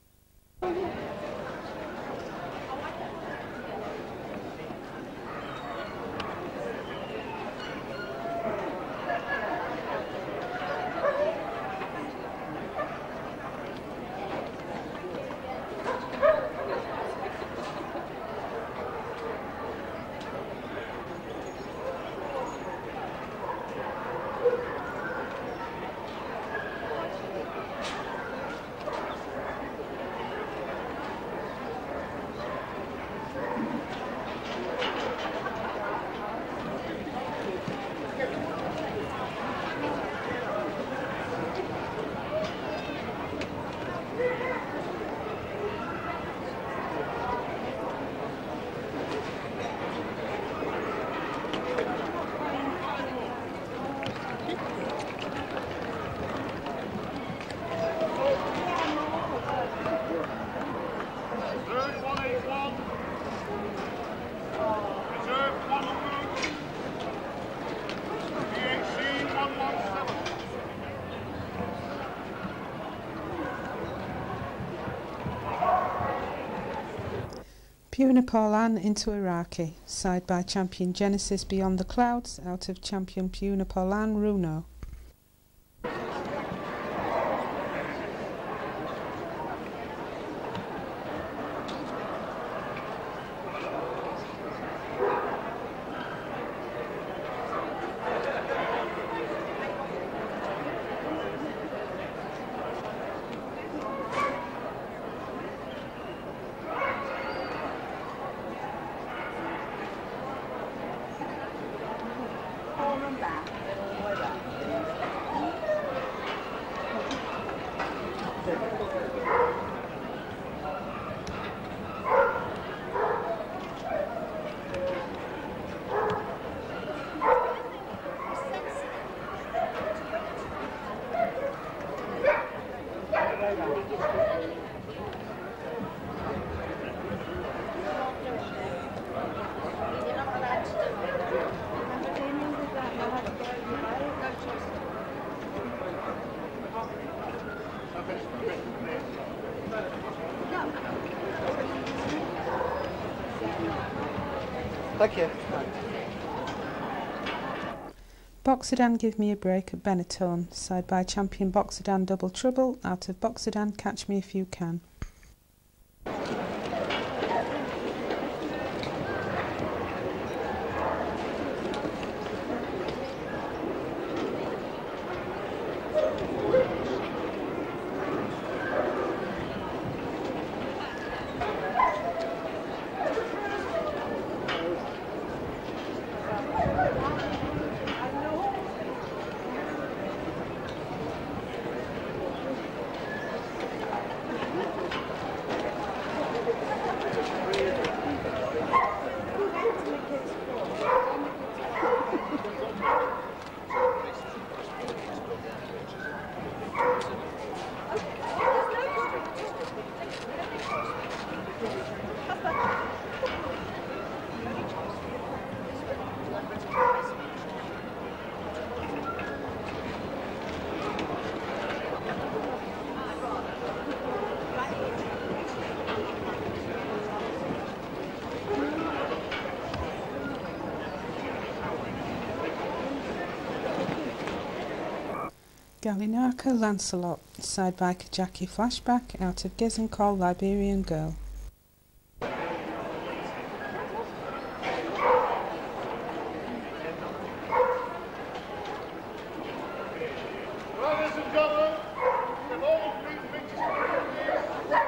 Puna Paulan into Iraqi, side by champion Genesis Beyond the Clouds out of champion Puna Paulan Runo. Thank you. Boxerdan Give Me a Break at Benetton, side by champion Boxerdan Double Trouble out of Boxerdan Catch Me If You Can. Galinaka Lancelot, side by Kajaki Flashback out of Gezenkol Liberian Girl. Brothers and brothers, we've all been victims.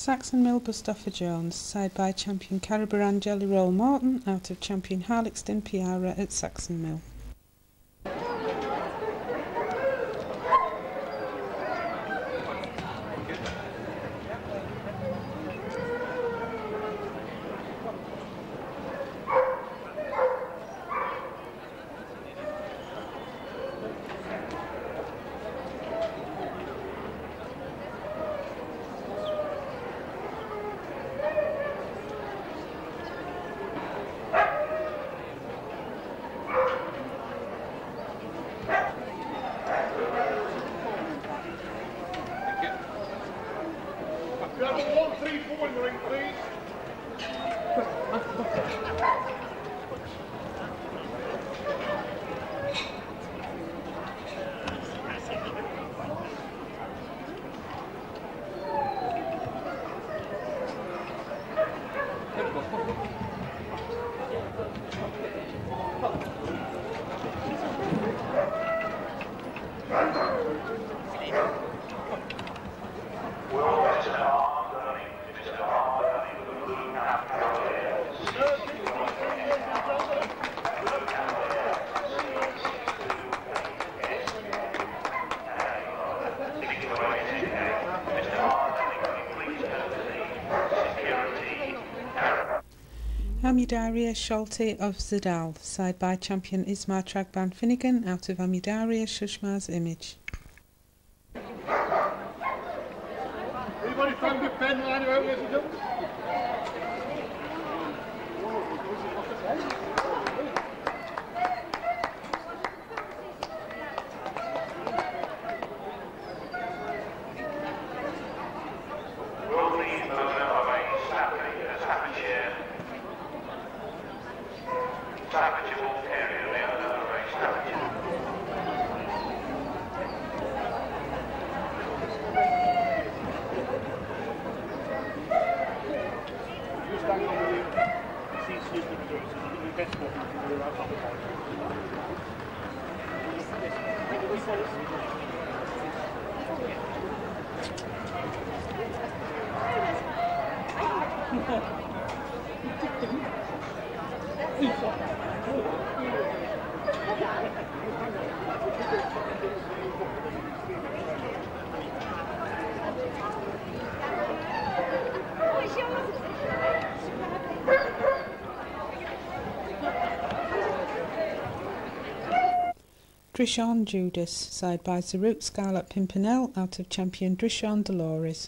Saxonmill Bustopher Jones, side by champion Carabaran Jelly Roll Morton, out of champion Harlixton Piara at Saxonmill. Amudarya Shushila of Zadal, side by champion Ismar Tragban Finnegan, out of Amudarya Shushila's image. Anybody found a pen lying around, ladies and gentlemen? Drishon Judas, side by Zaruk Scarlet Pimpernel, out of champion Drishon Dolores.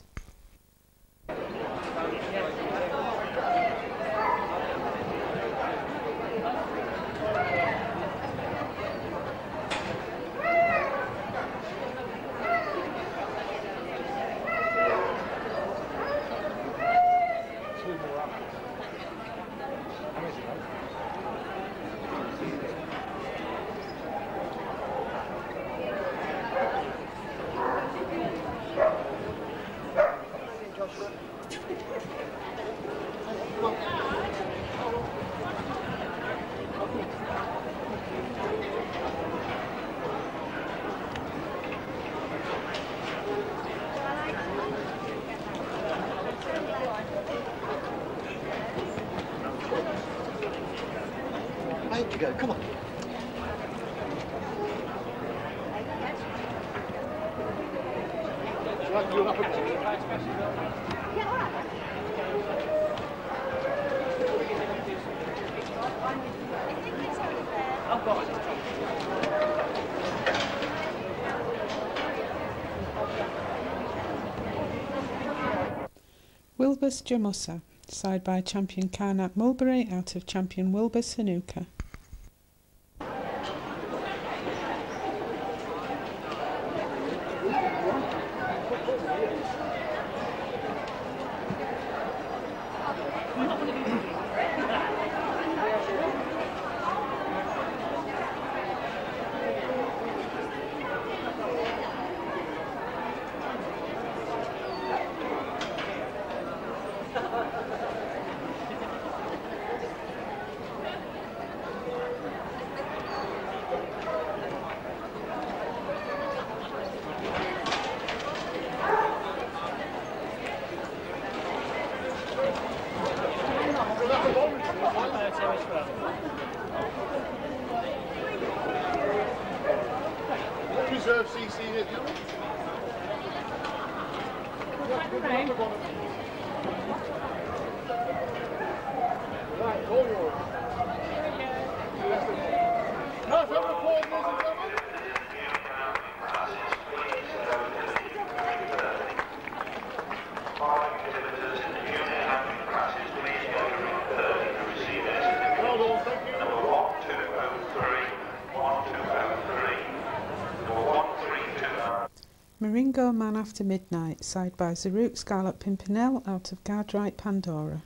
Right to go, come on. Wilbus Jamusa, side by champion Karnat Mulberry, out of champion Wilbus Hanuka. Reserve CC here, do Right, all yours. No, don't record, ladies and gentlemen. Maringo Man After Midnight, side by Zaruk Scarlet Pimpernel out of Guardright Pandora.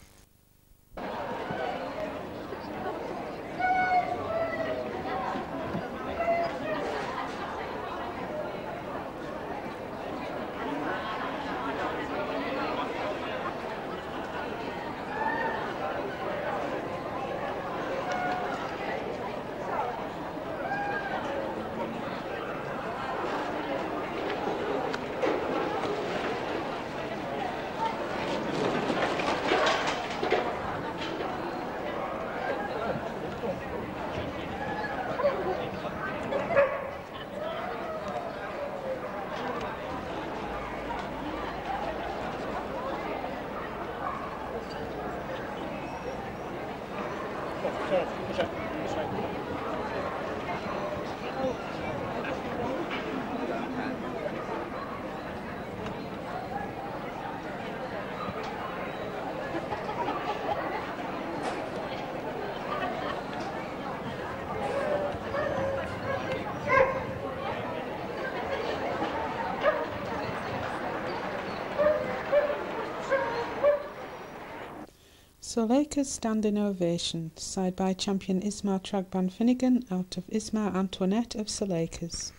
Soleika's Standing Ovation, side by champion Ismar Tragban Finnegan out of Ismar Antoinette of Soleikas.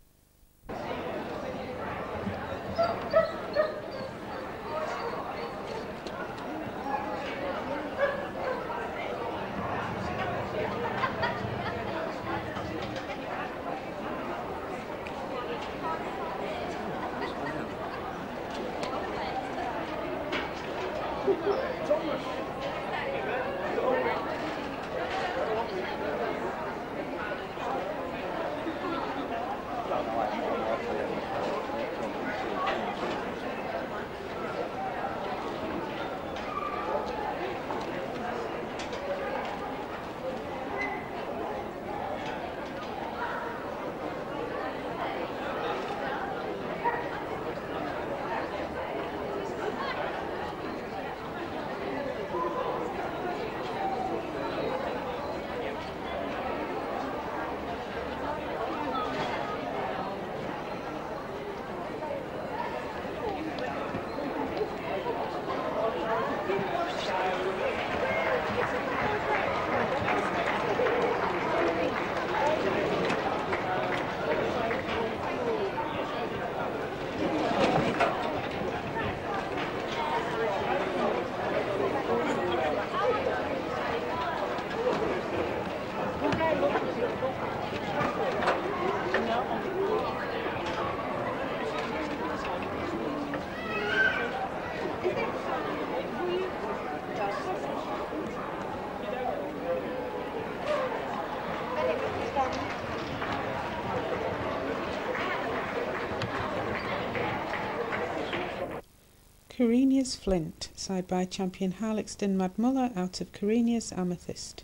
Carinia's Flint, side by champion Harlixton Madmuller out of Carinia's Amethyst.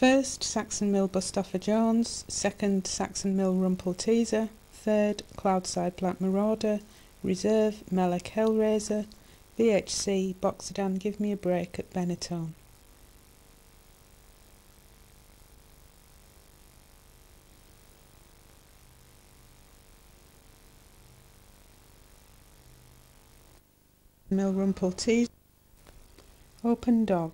First, Saxonmill Bustopher Jones. Second, Saxonmill Rumple Teaser. Third, Cloudside Black Marauder. Reserve, Melek Hellraiser. VHC, Boxerdan Give Me a Break at Benetton. Mill Rumple Teaser. Open Dog.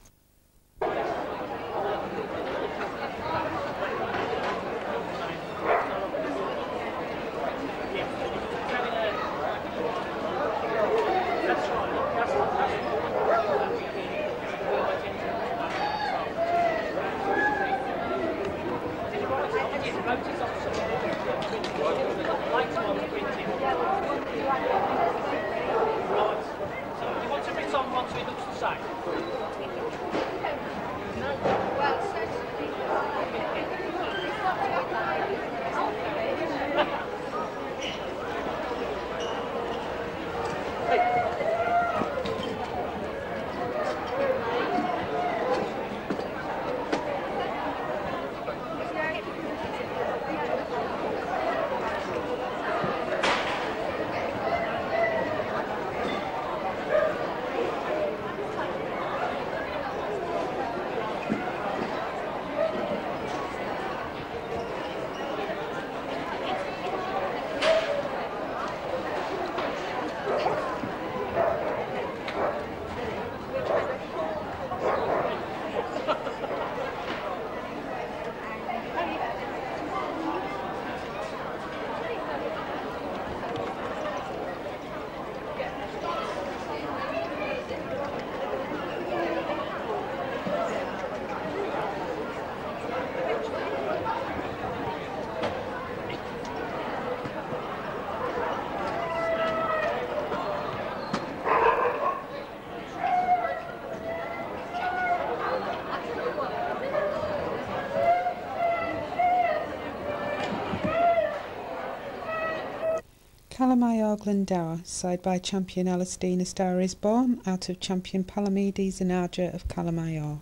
Calamai Glendower, side by champion Alastina Star is Born, out of champion Palamedes and Arja of Calamai.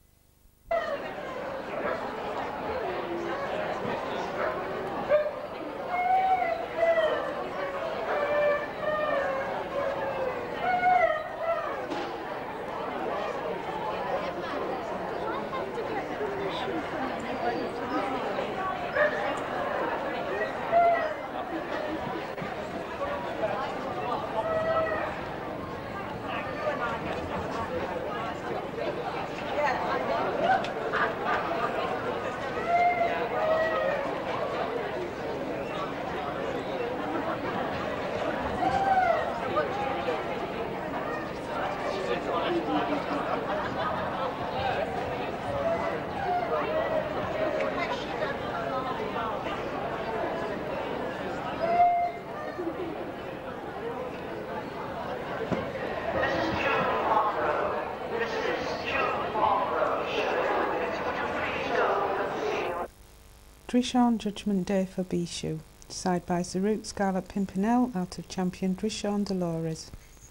Drishon Judgment Day for Bishu, side by Zaruk Scarlet Pimpernel, out of champion Drishon Dolores.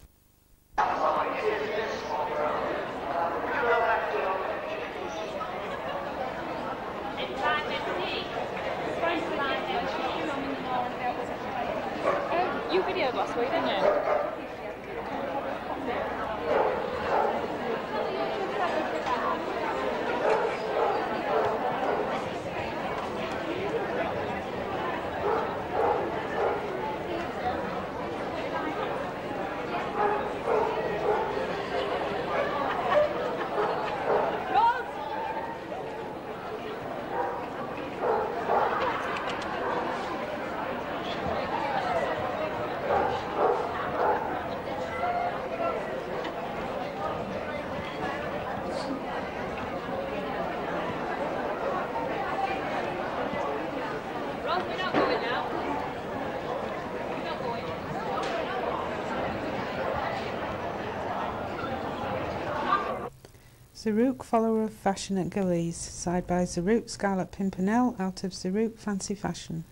You videoed last week, didn't you? Zaruk, follower of fashion at Gullies, side by Zaruk Scarlet Pimpernel, out of Zaruk Fancy Fashion.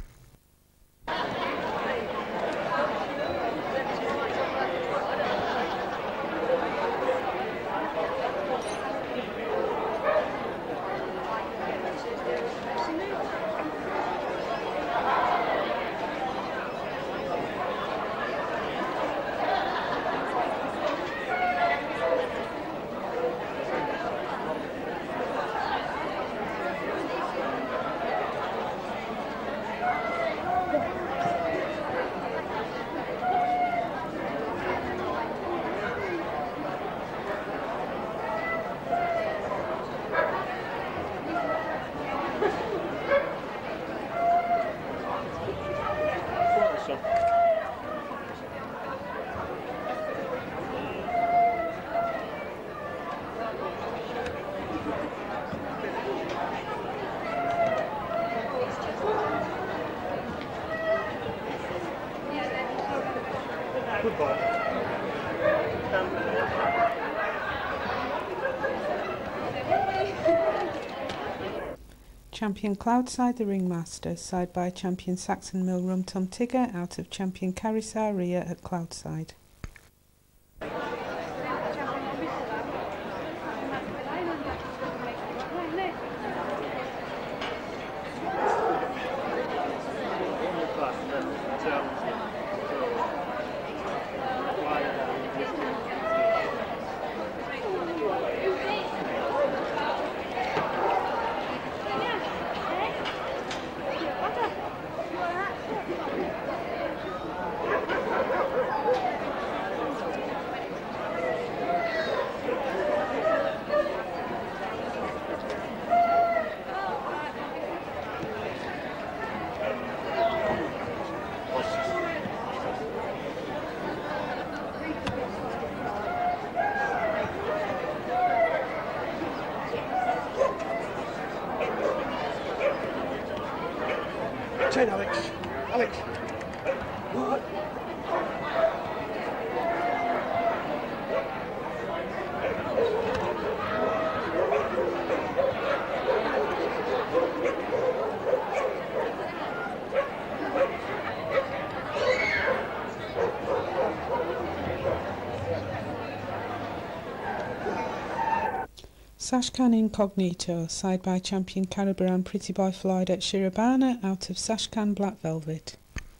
Champion Cloudside, the Ringmaster, side by champion Saxonmill Rum Tum Tigger out of champion Carisar Ria at Cloudside. Turn, Alex. Alex. What? Sashkan Incognito, side by champion Carabaran Pretty Boy Floyd at Shirabana out of Sashkan Black Velvet.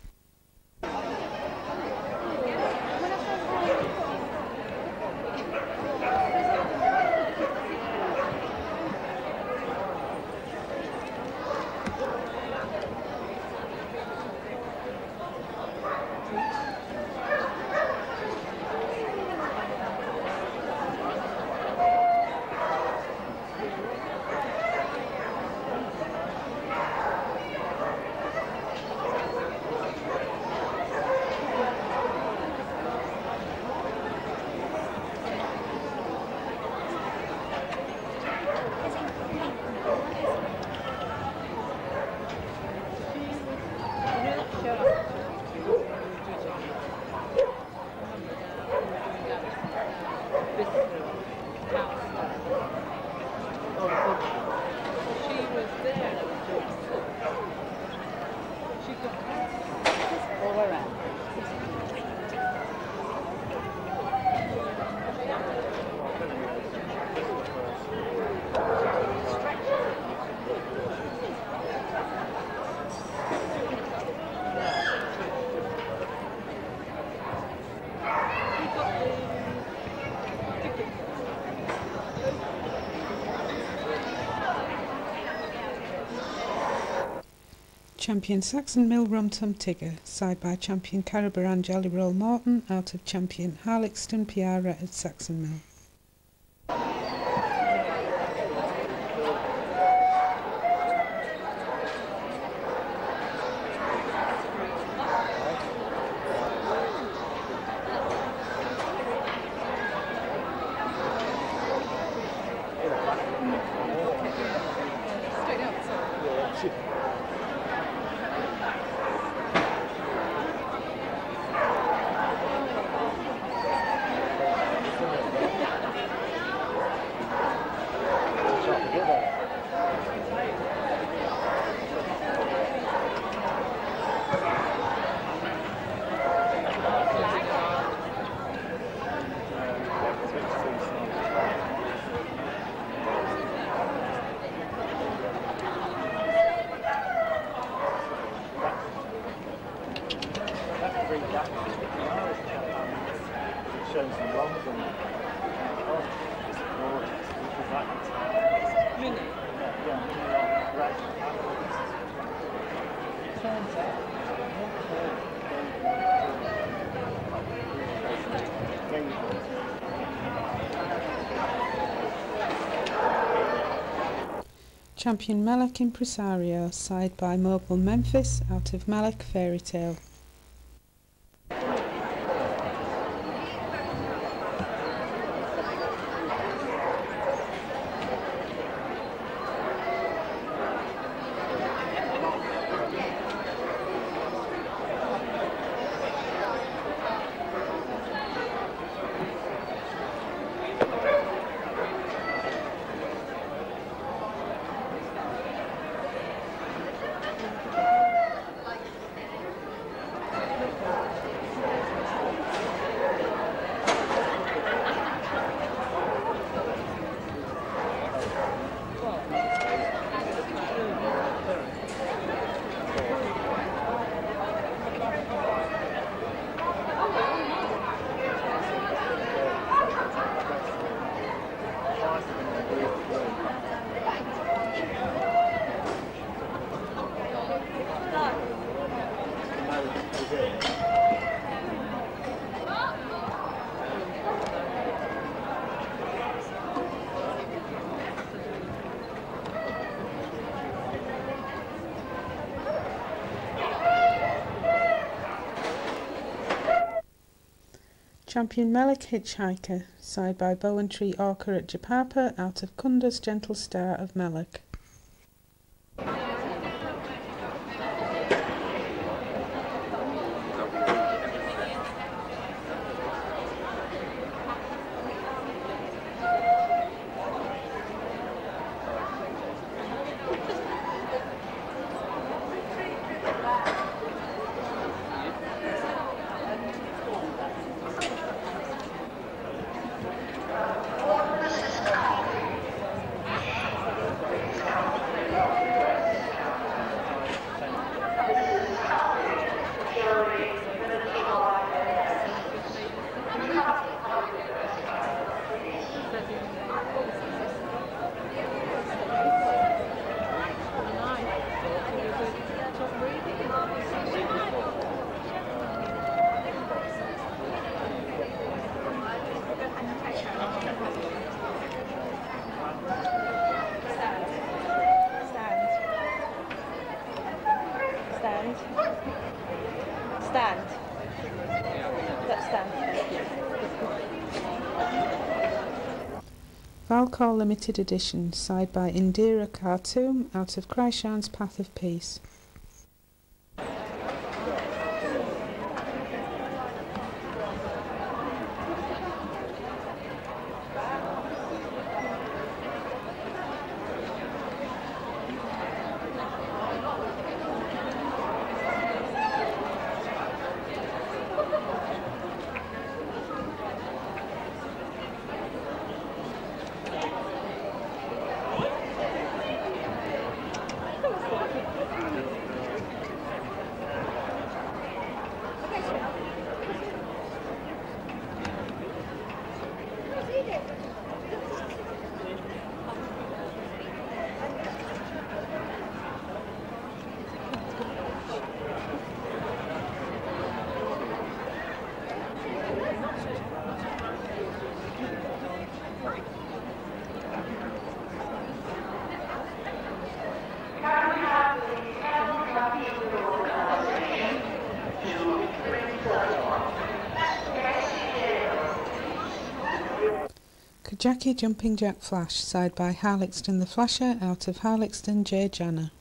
Champion Saxonmill Rum Tum Tigger, side by champion Carabaran Jelly Roll Morton out of champion Harlixton Piara at Saxonmill. Champion Malek Impresario, side by Mogul Memphis out of Malek Fairy Tale. Champion Melik Hitchhiker, side by Bowen Tree Orca at Japapa, out of Kunda's Gentle Star of Melik. Valcor Limited Edition, side by Indira Khartoum, out of Krishan's Path of Peace. Jackie Jumping Jack Flash, side by Harlexton the Flasher, out of Harlexton J. Janner.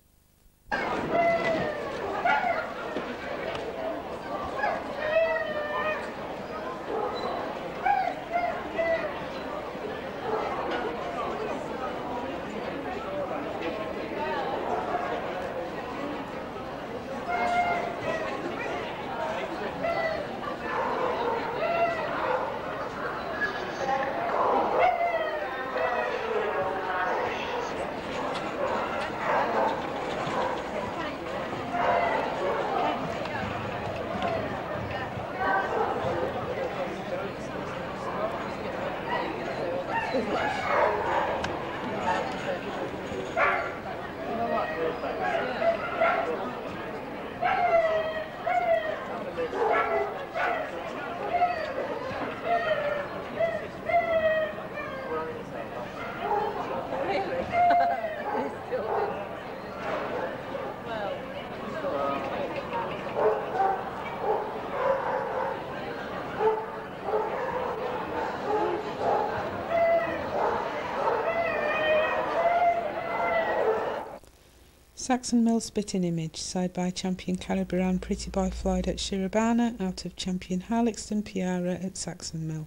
Saxonmill Spitting Image, side by Champion Calibaran Pretty Boy Floyd at Shirabana, out of Champion Harlexton Piara at Saxonmill.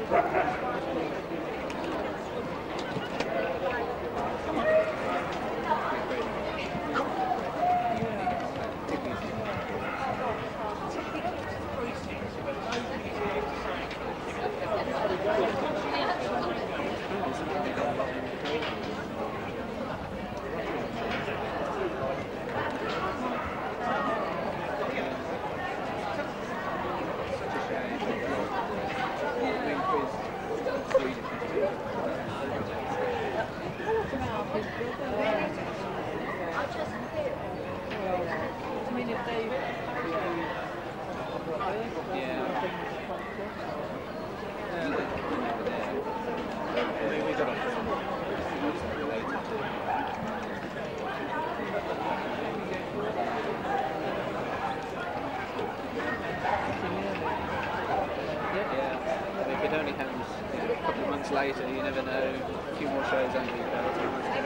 Later, you never know. A few more shows under your belt.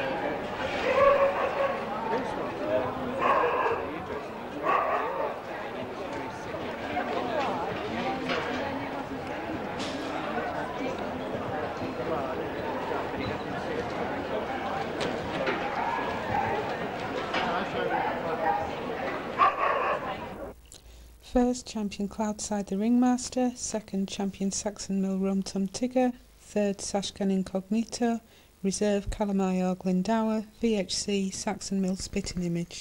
First, champion Cloudside the Ringmaster. Second, champion Saxonmill Rum Tum Tigger. Third, Sashkan Incognito. Reserve, Kalamayor Glendower. VHC, Saxonmill Spitting Image.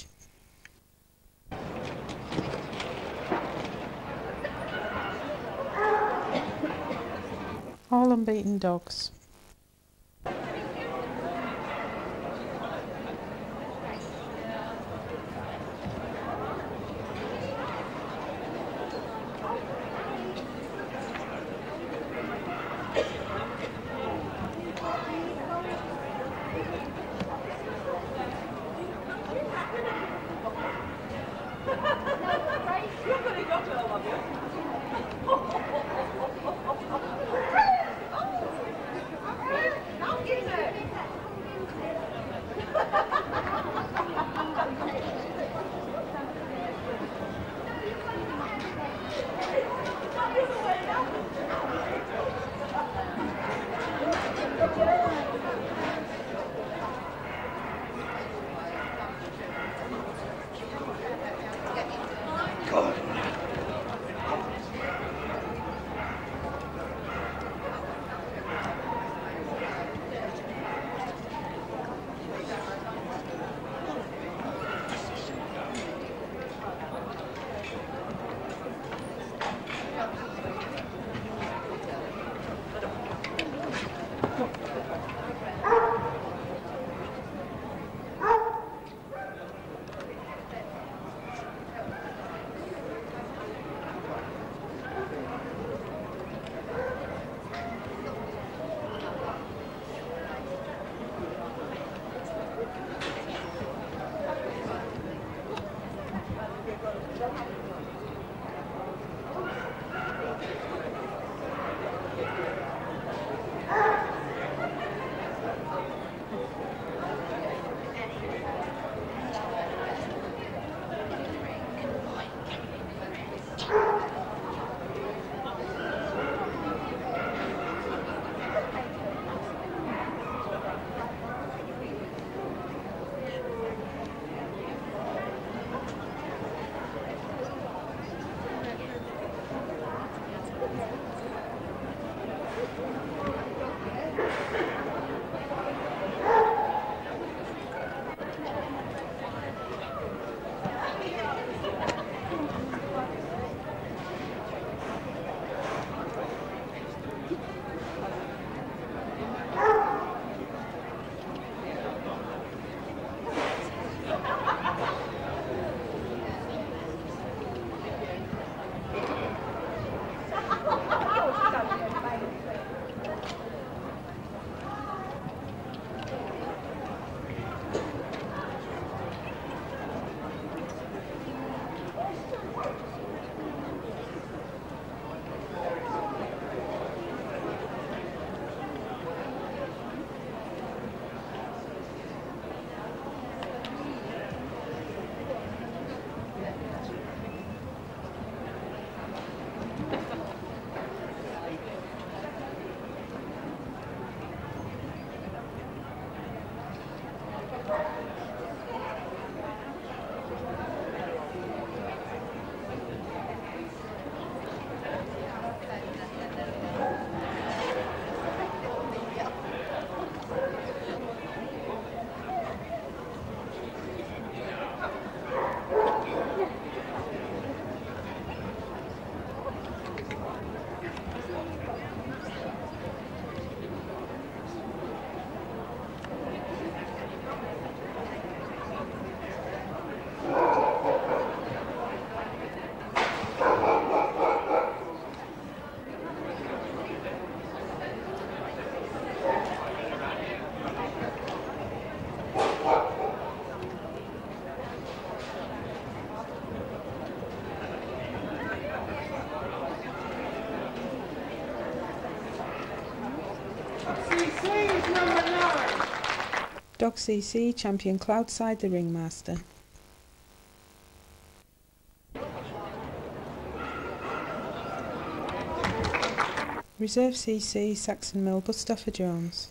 All unbeaten dogs. CC is number 9. Dog CC, champion Cloudside, the Ringmaster. Reserve CC, Saxonmill, Bustopher Jones.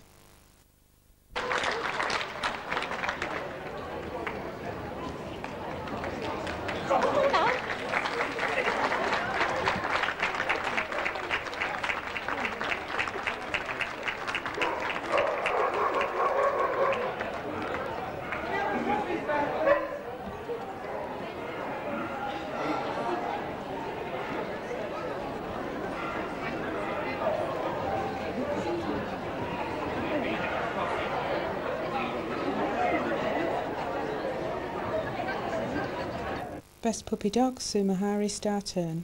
Best puppy dog, Sumahari, Starturn.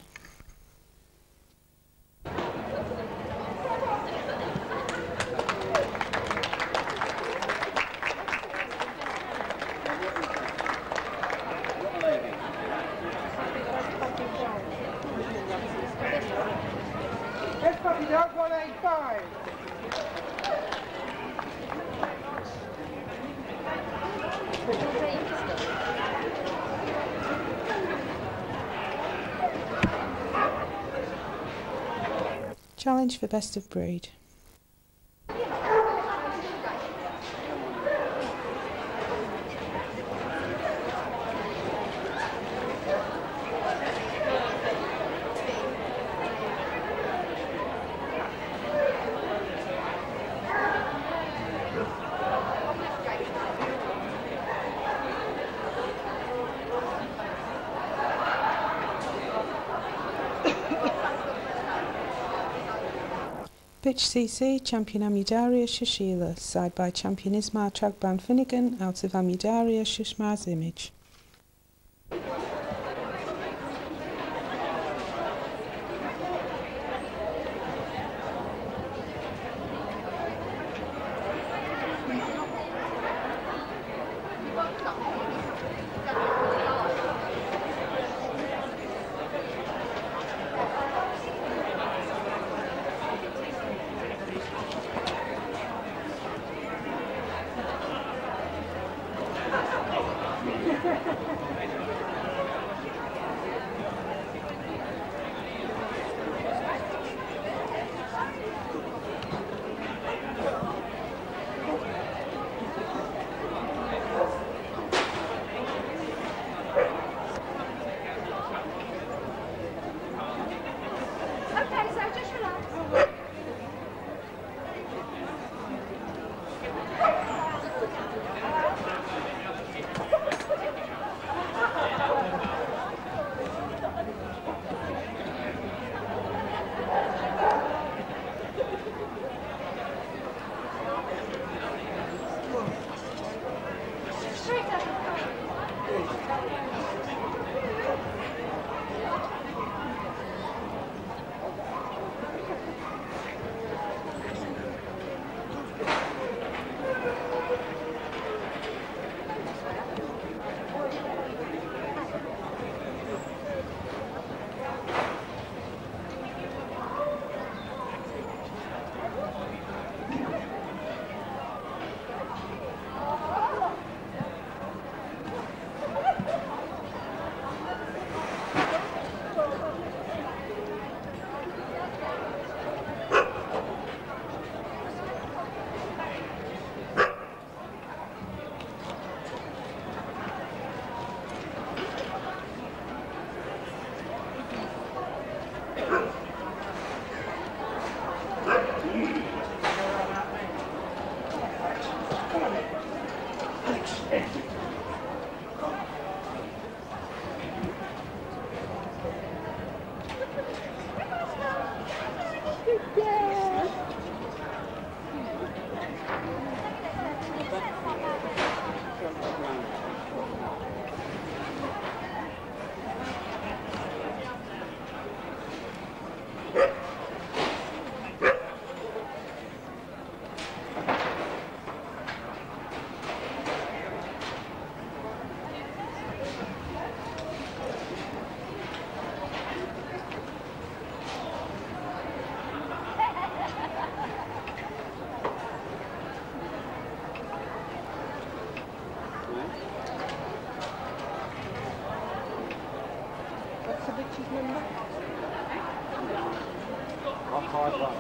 Best puppy dog 185. Challenge for best of breed. Bitch CC, champion Amudarya Shushila, side by champion Ismail Tragban Finnegan, out of Amudarya Shushma's image.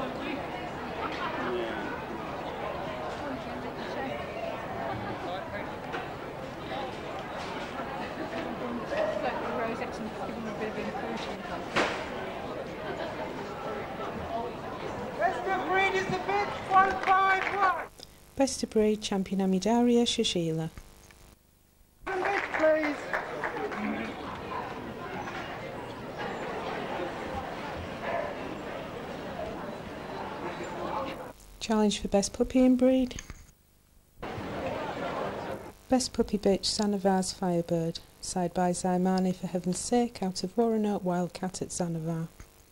Best of breed is the bid 151. Best of breed champion Amudarya Shushila. And bid, please. Challenge for best puppy and breed. Best puppy bitch Zanavar's Firebird. Side by Zaimani for heaven's sake out of Warrenote Wildcat at Zanavar.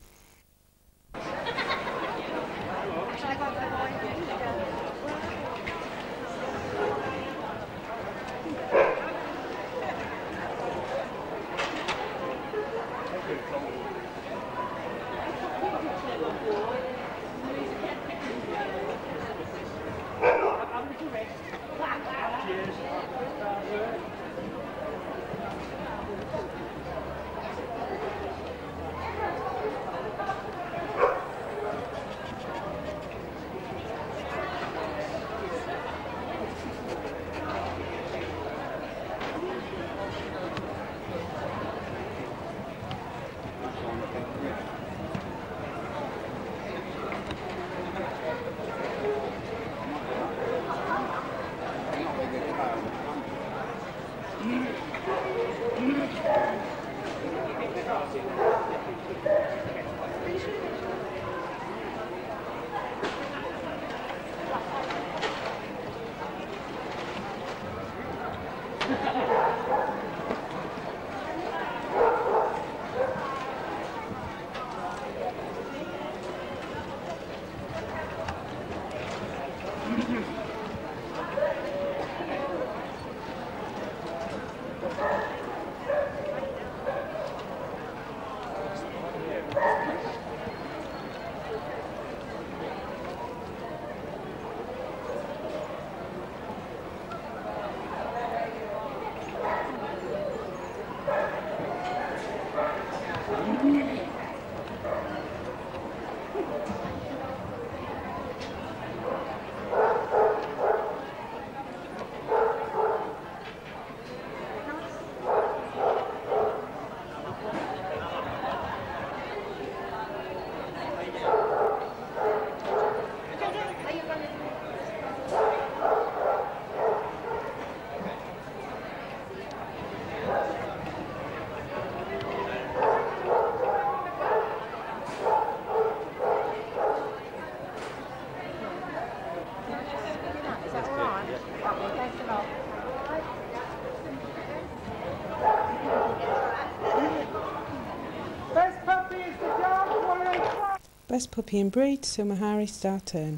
Best puppy is the dog 185. Best puppy and breed Sumahari Starturn.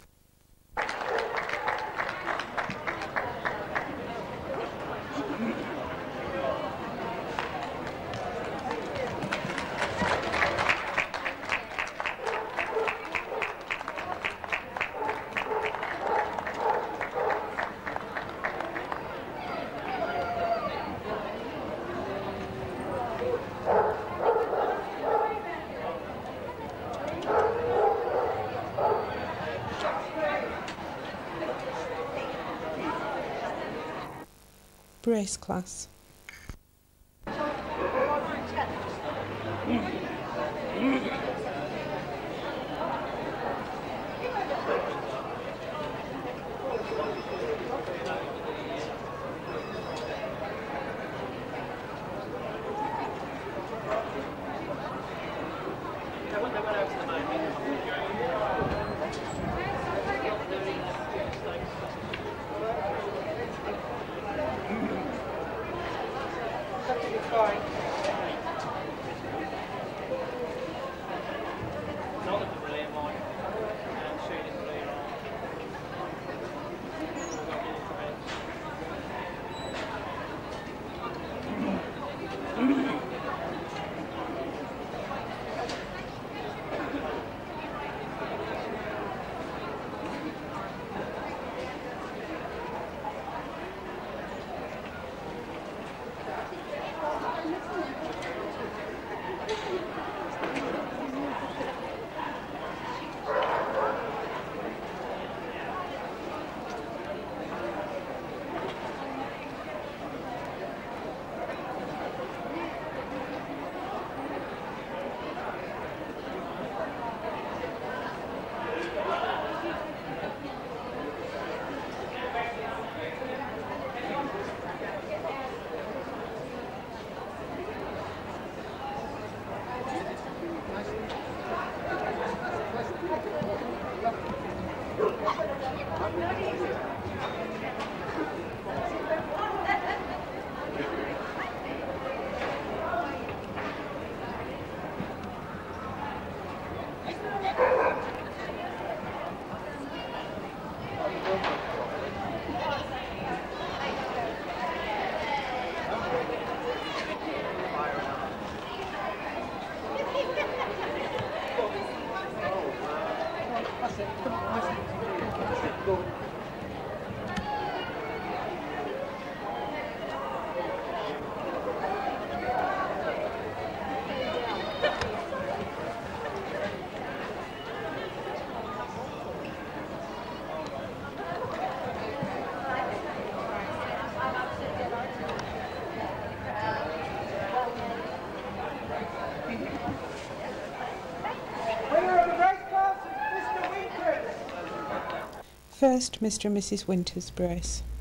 Brace class. First, Mr. and Mrs. Winter's brace.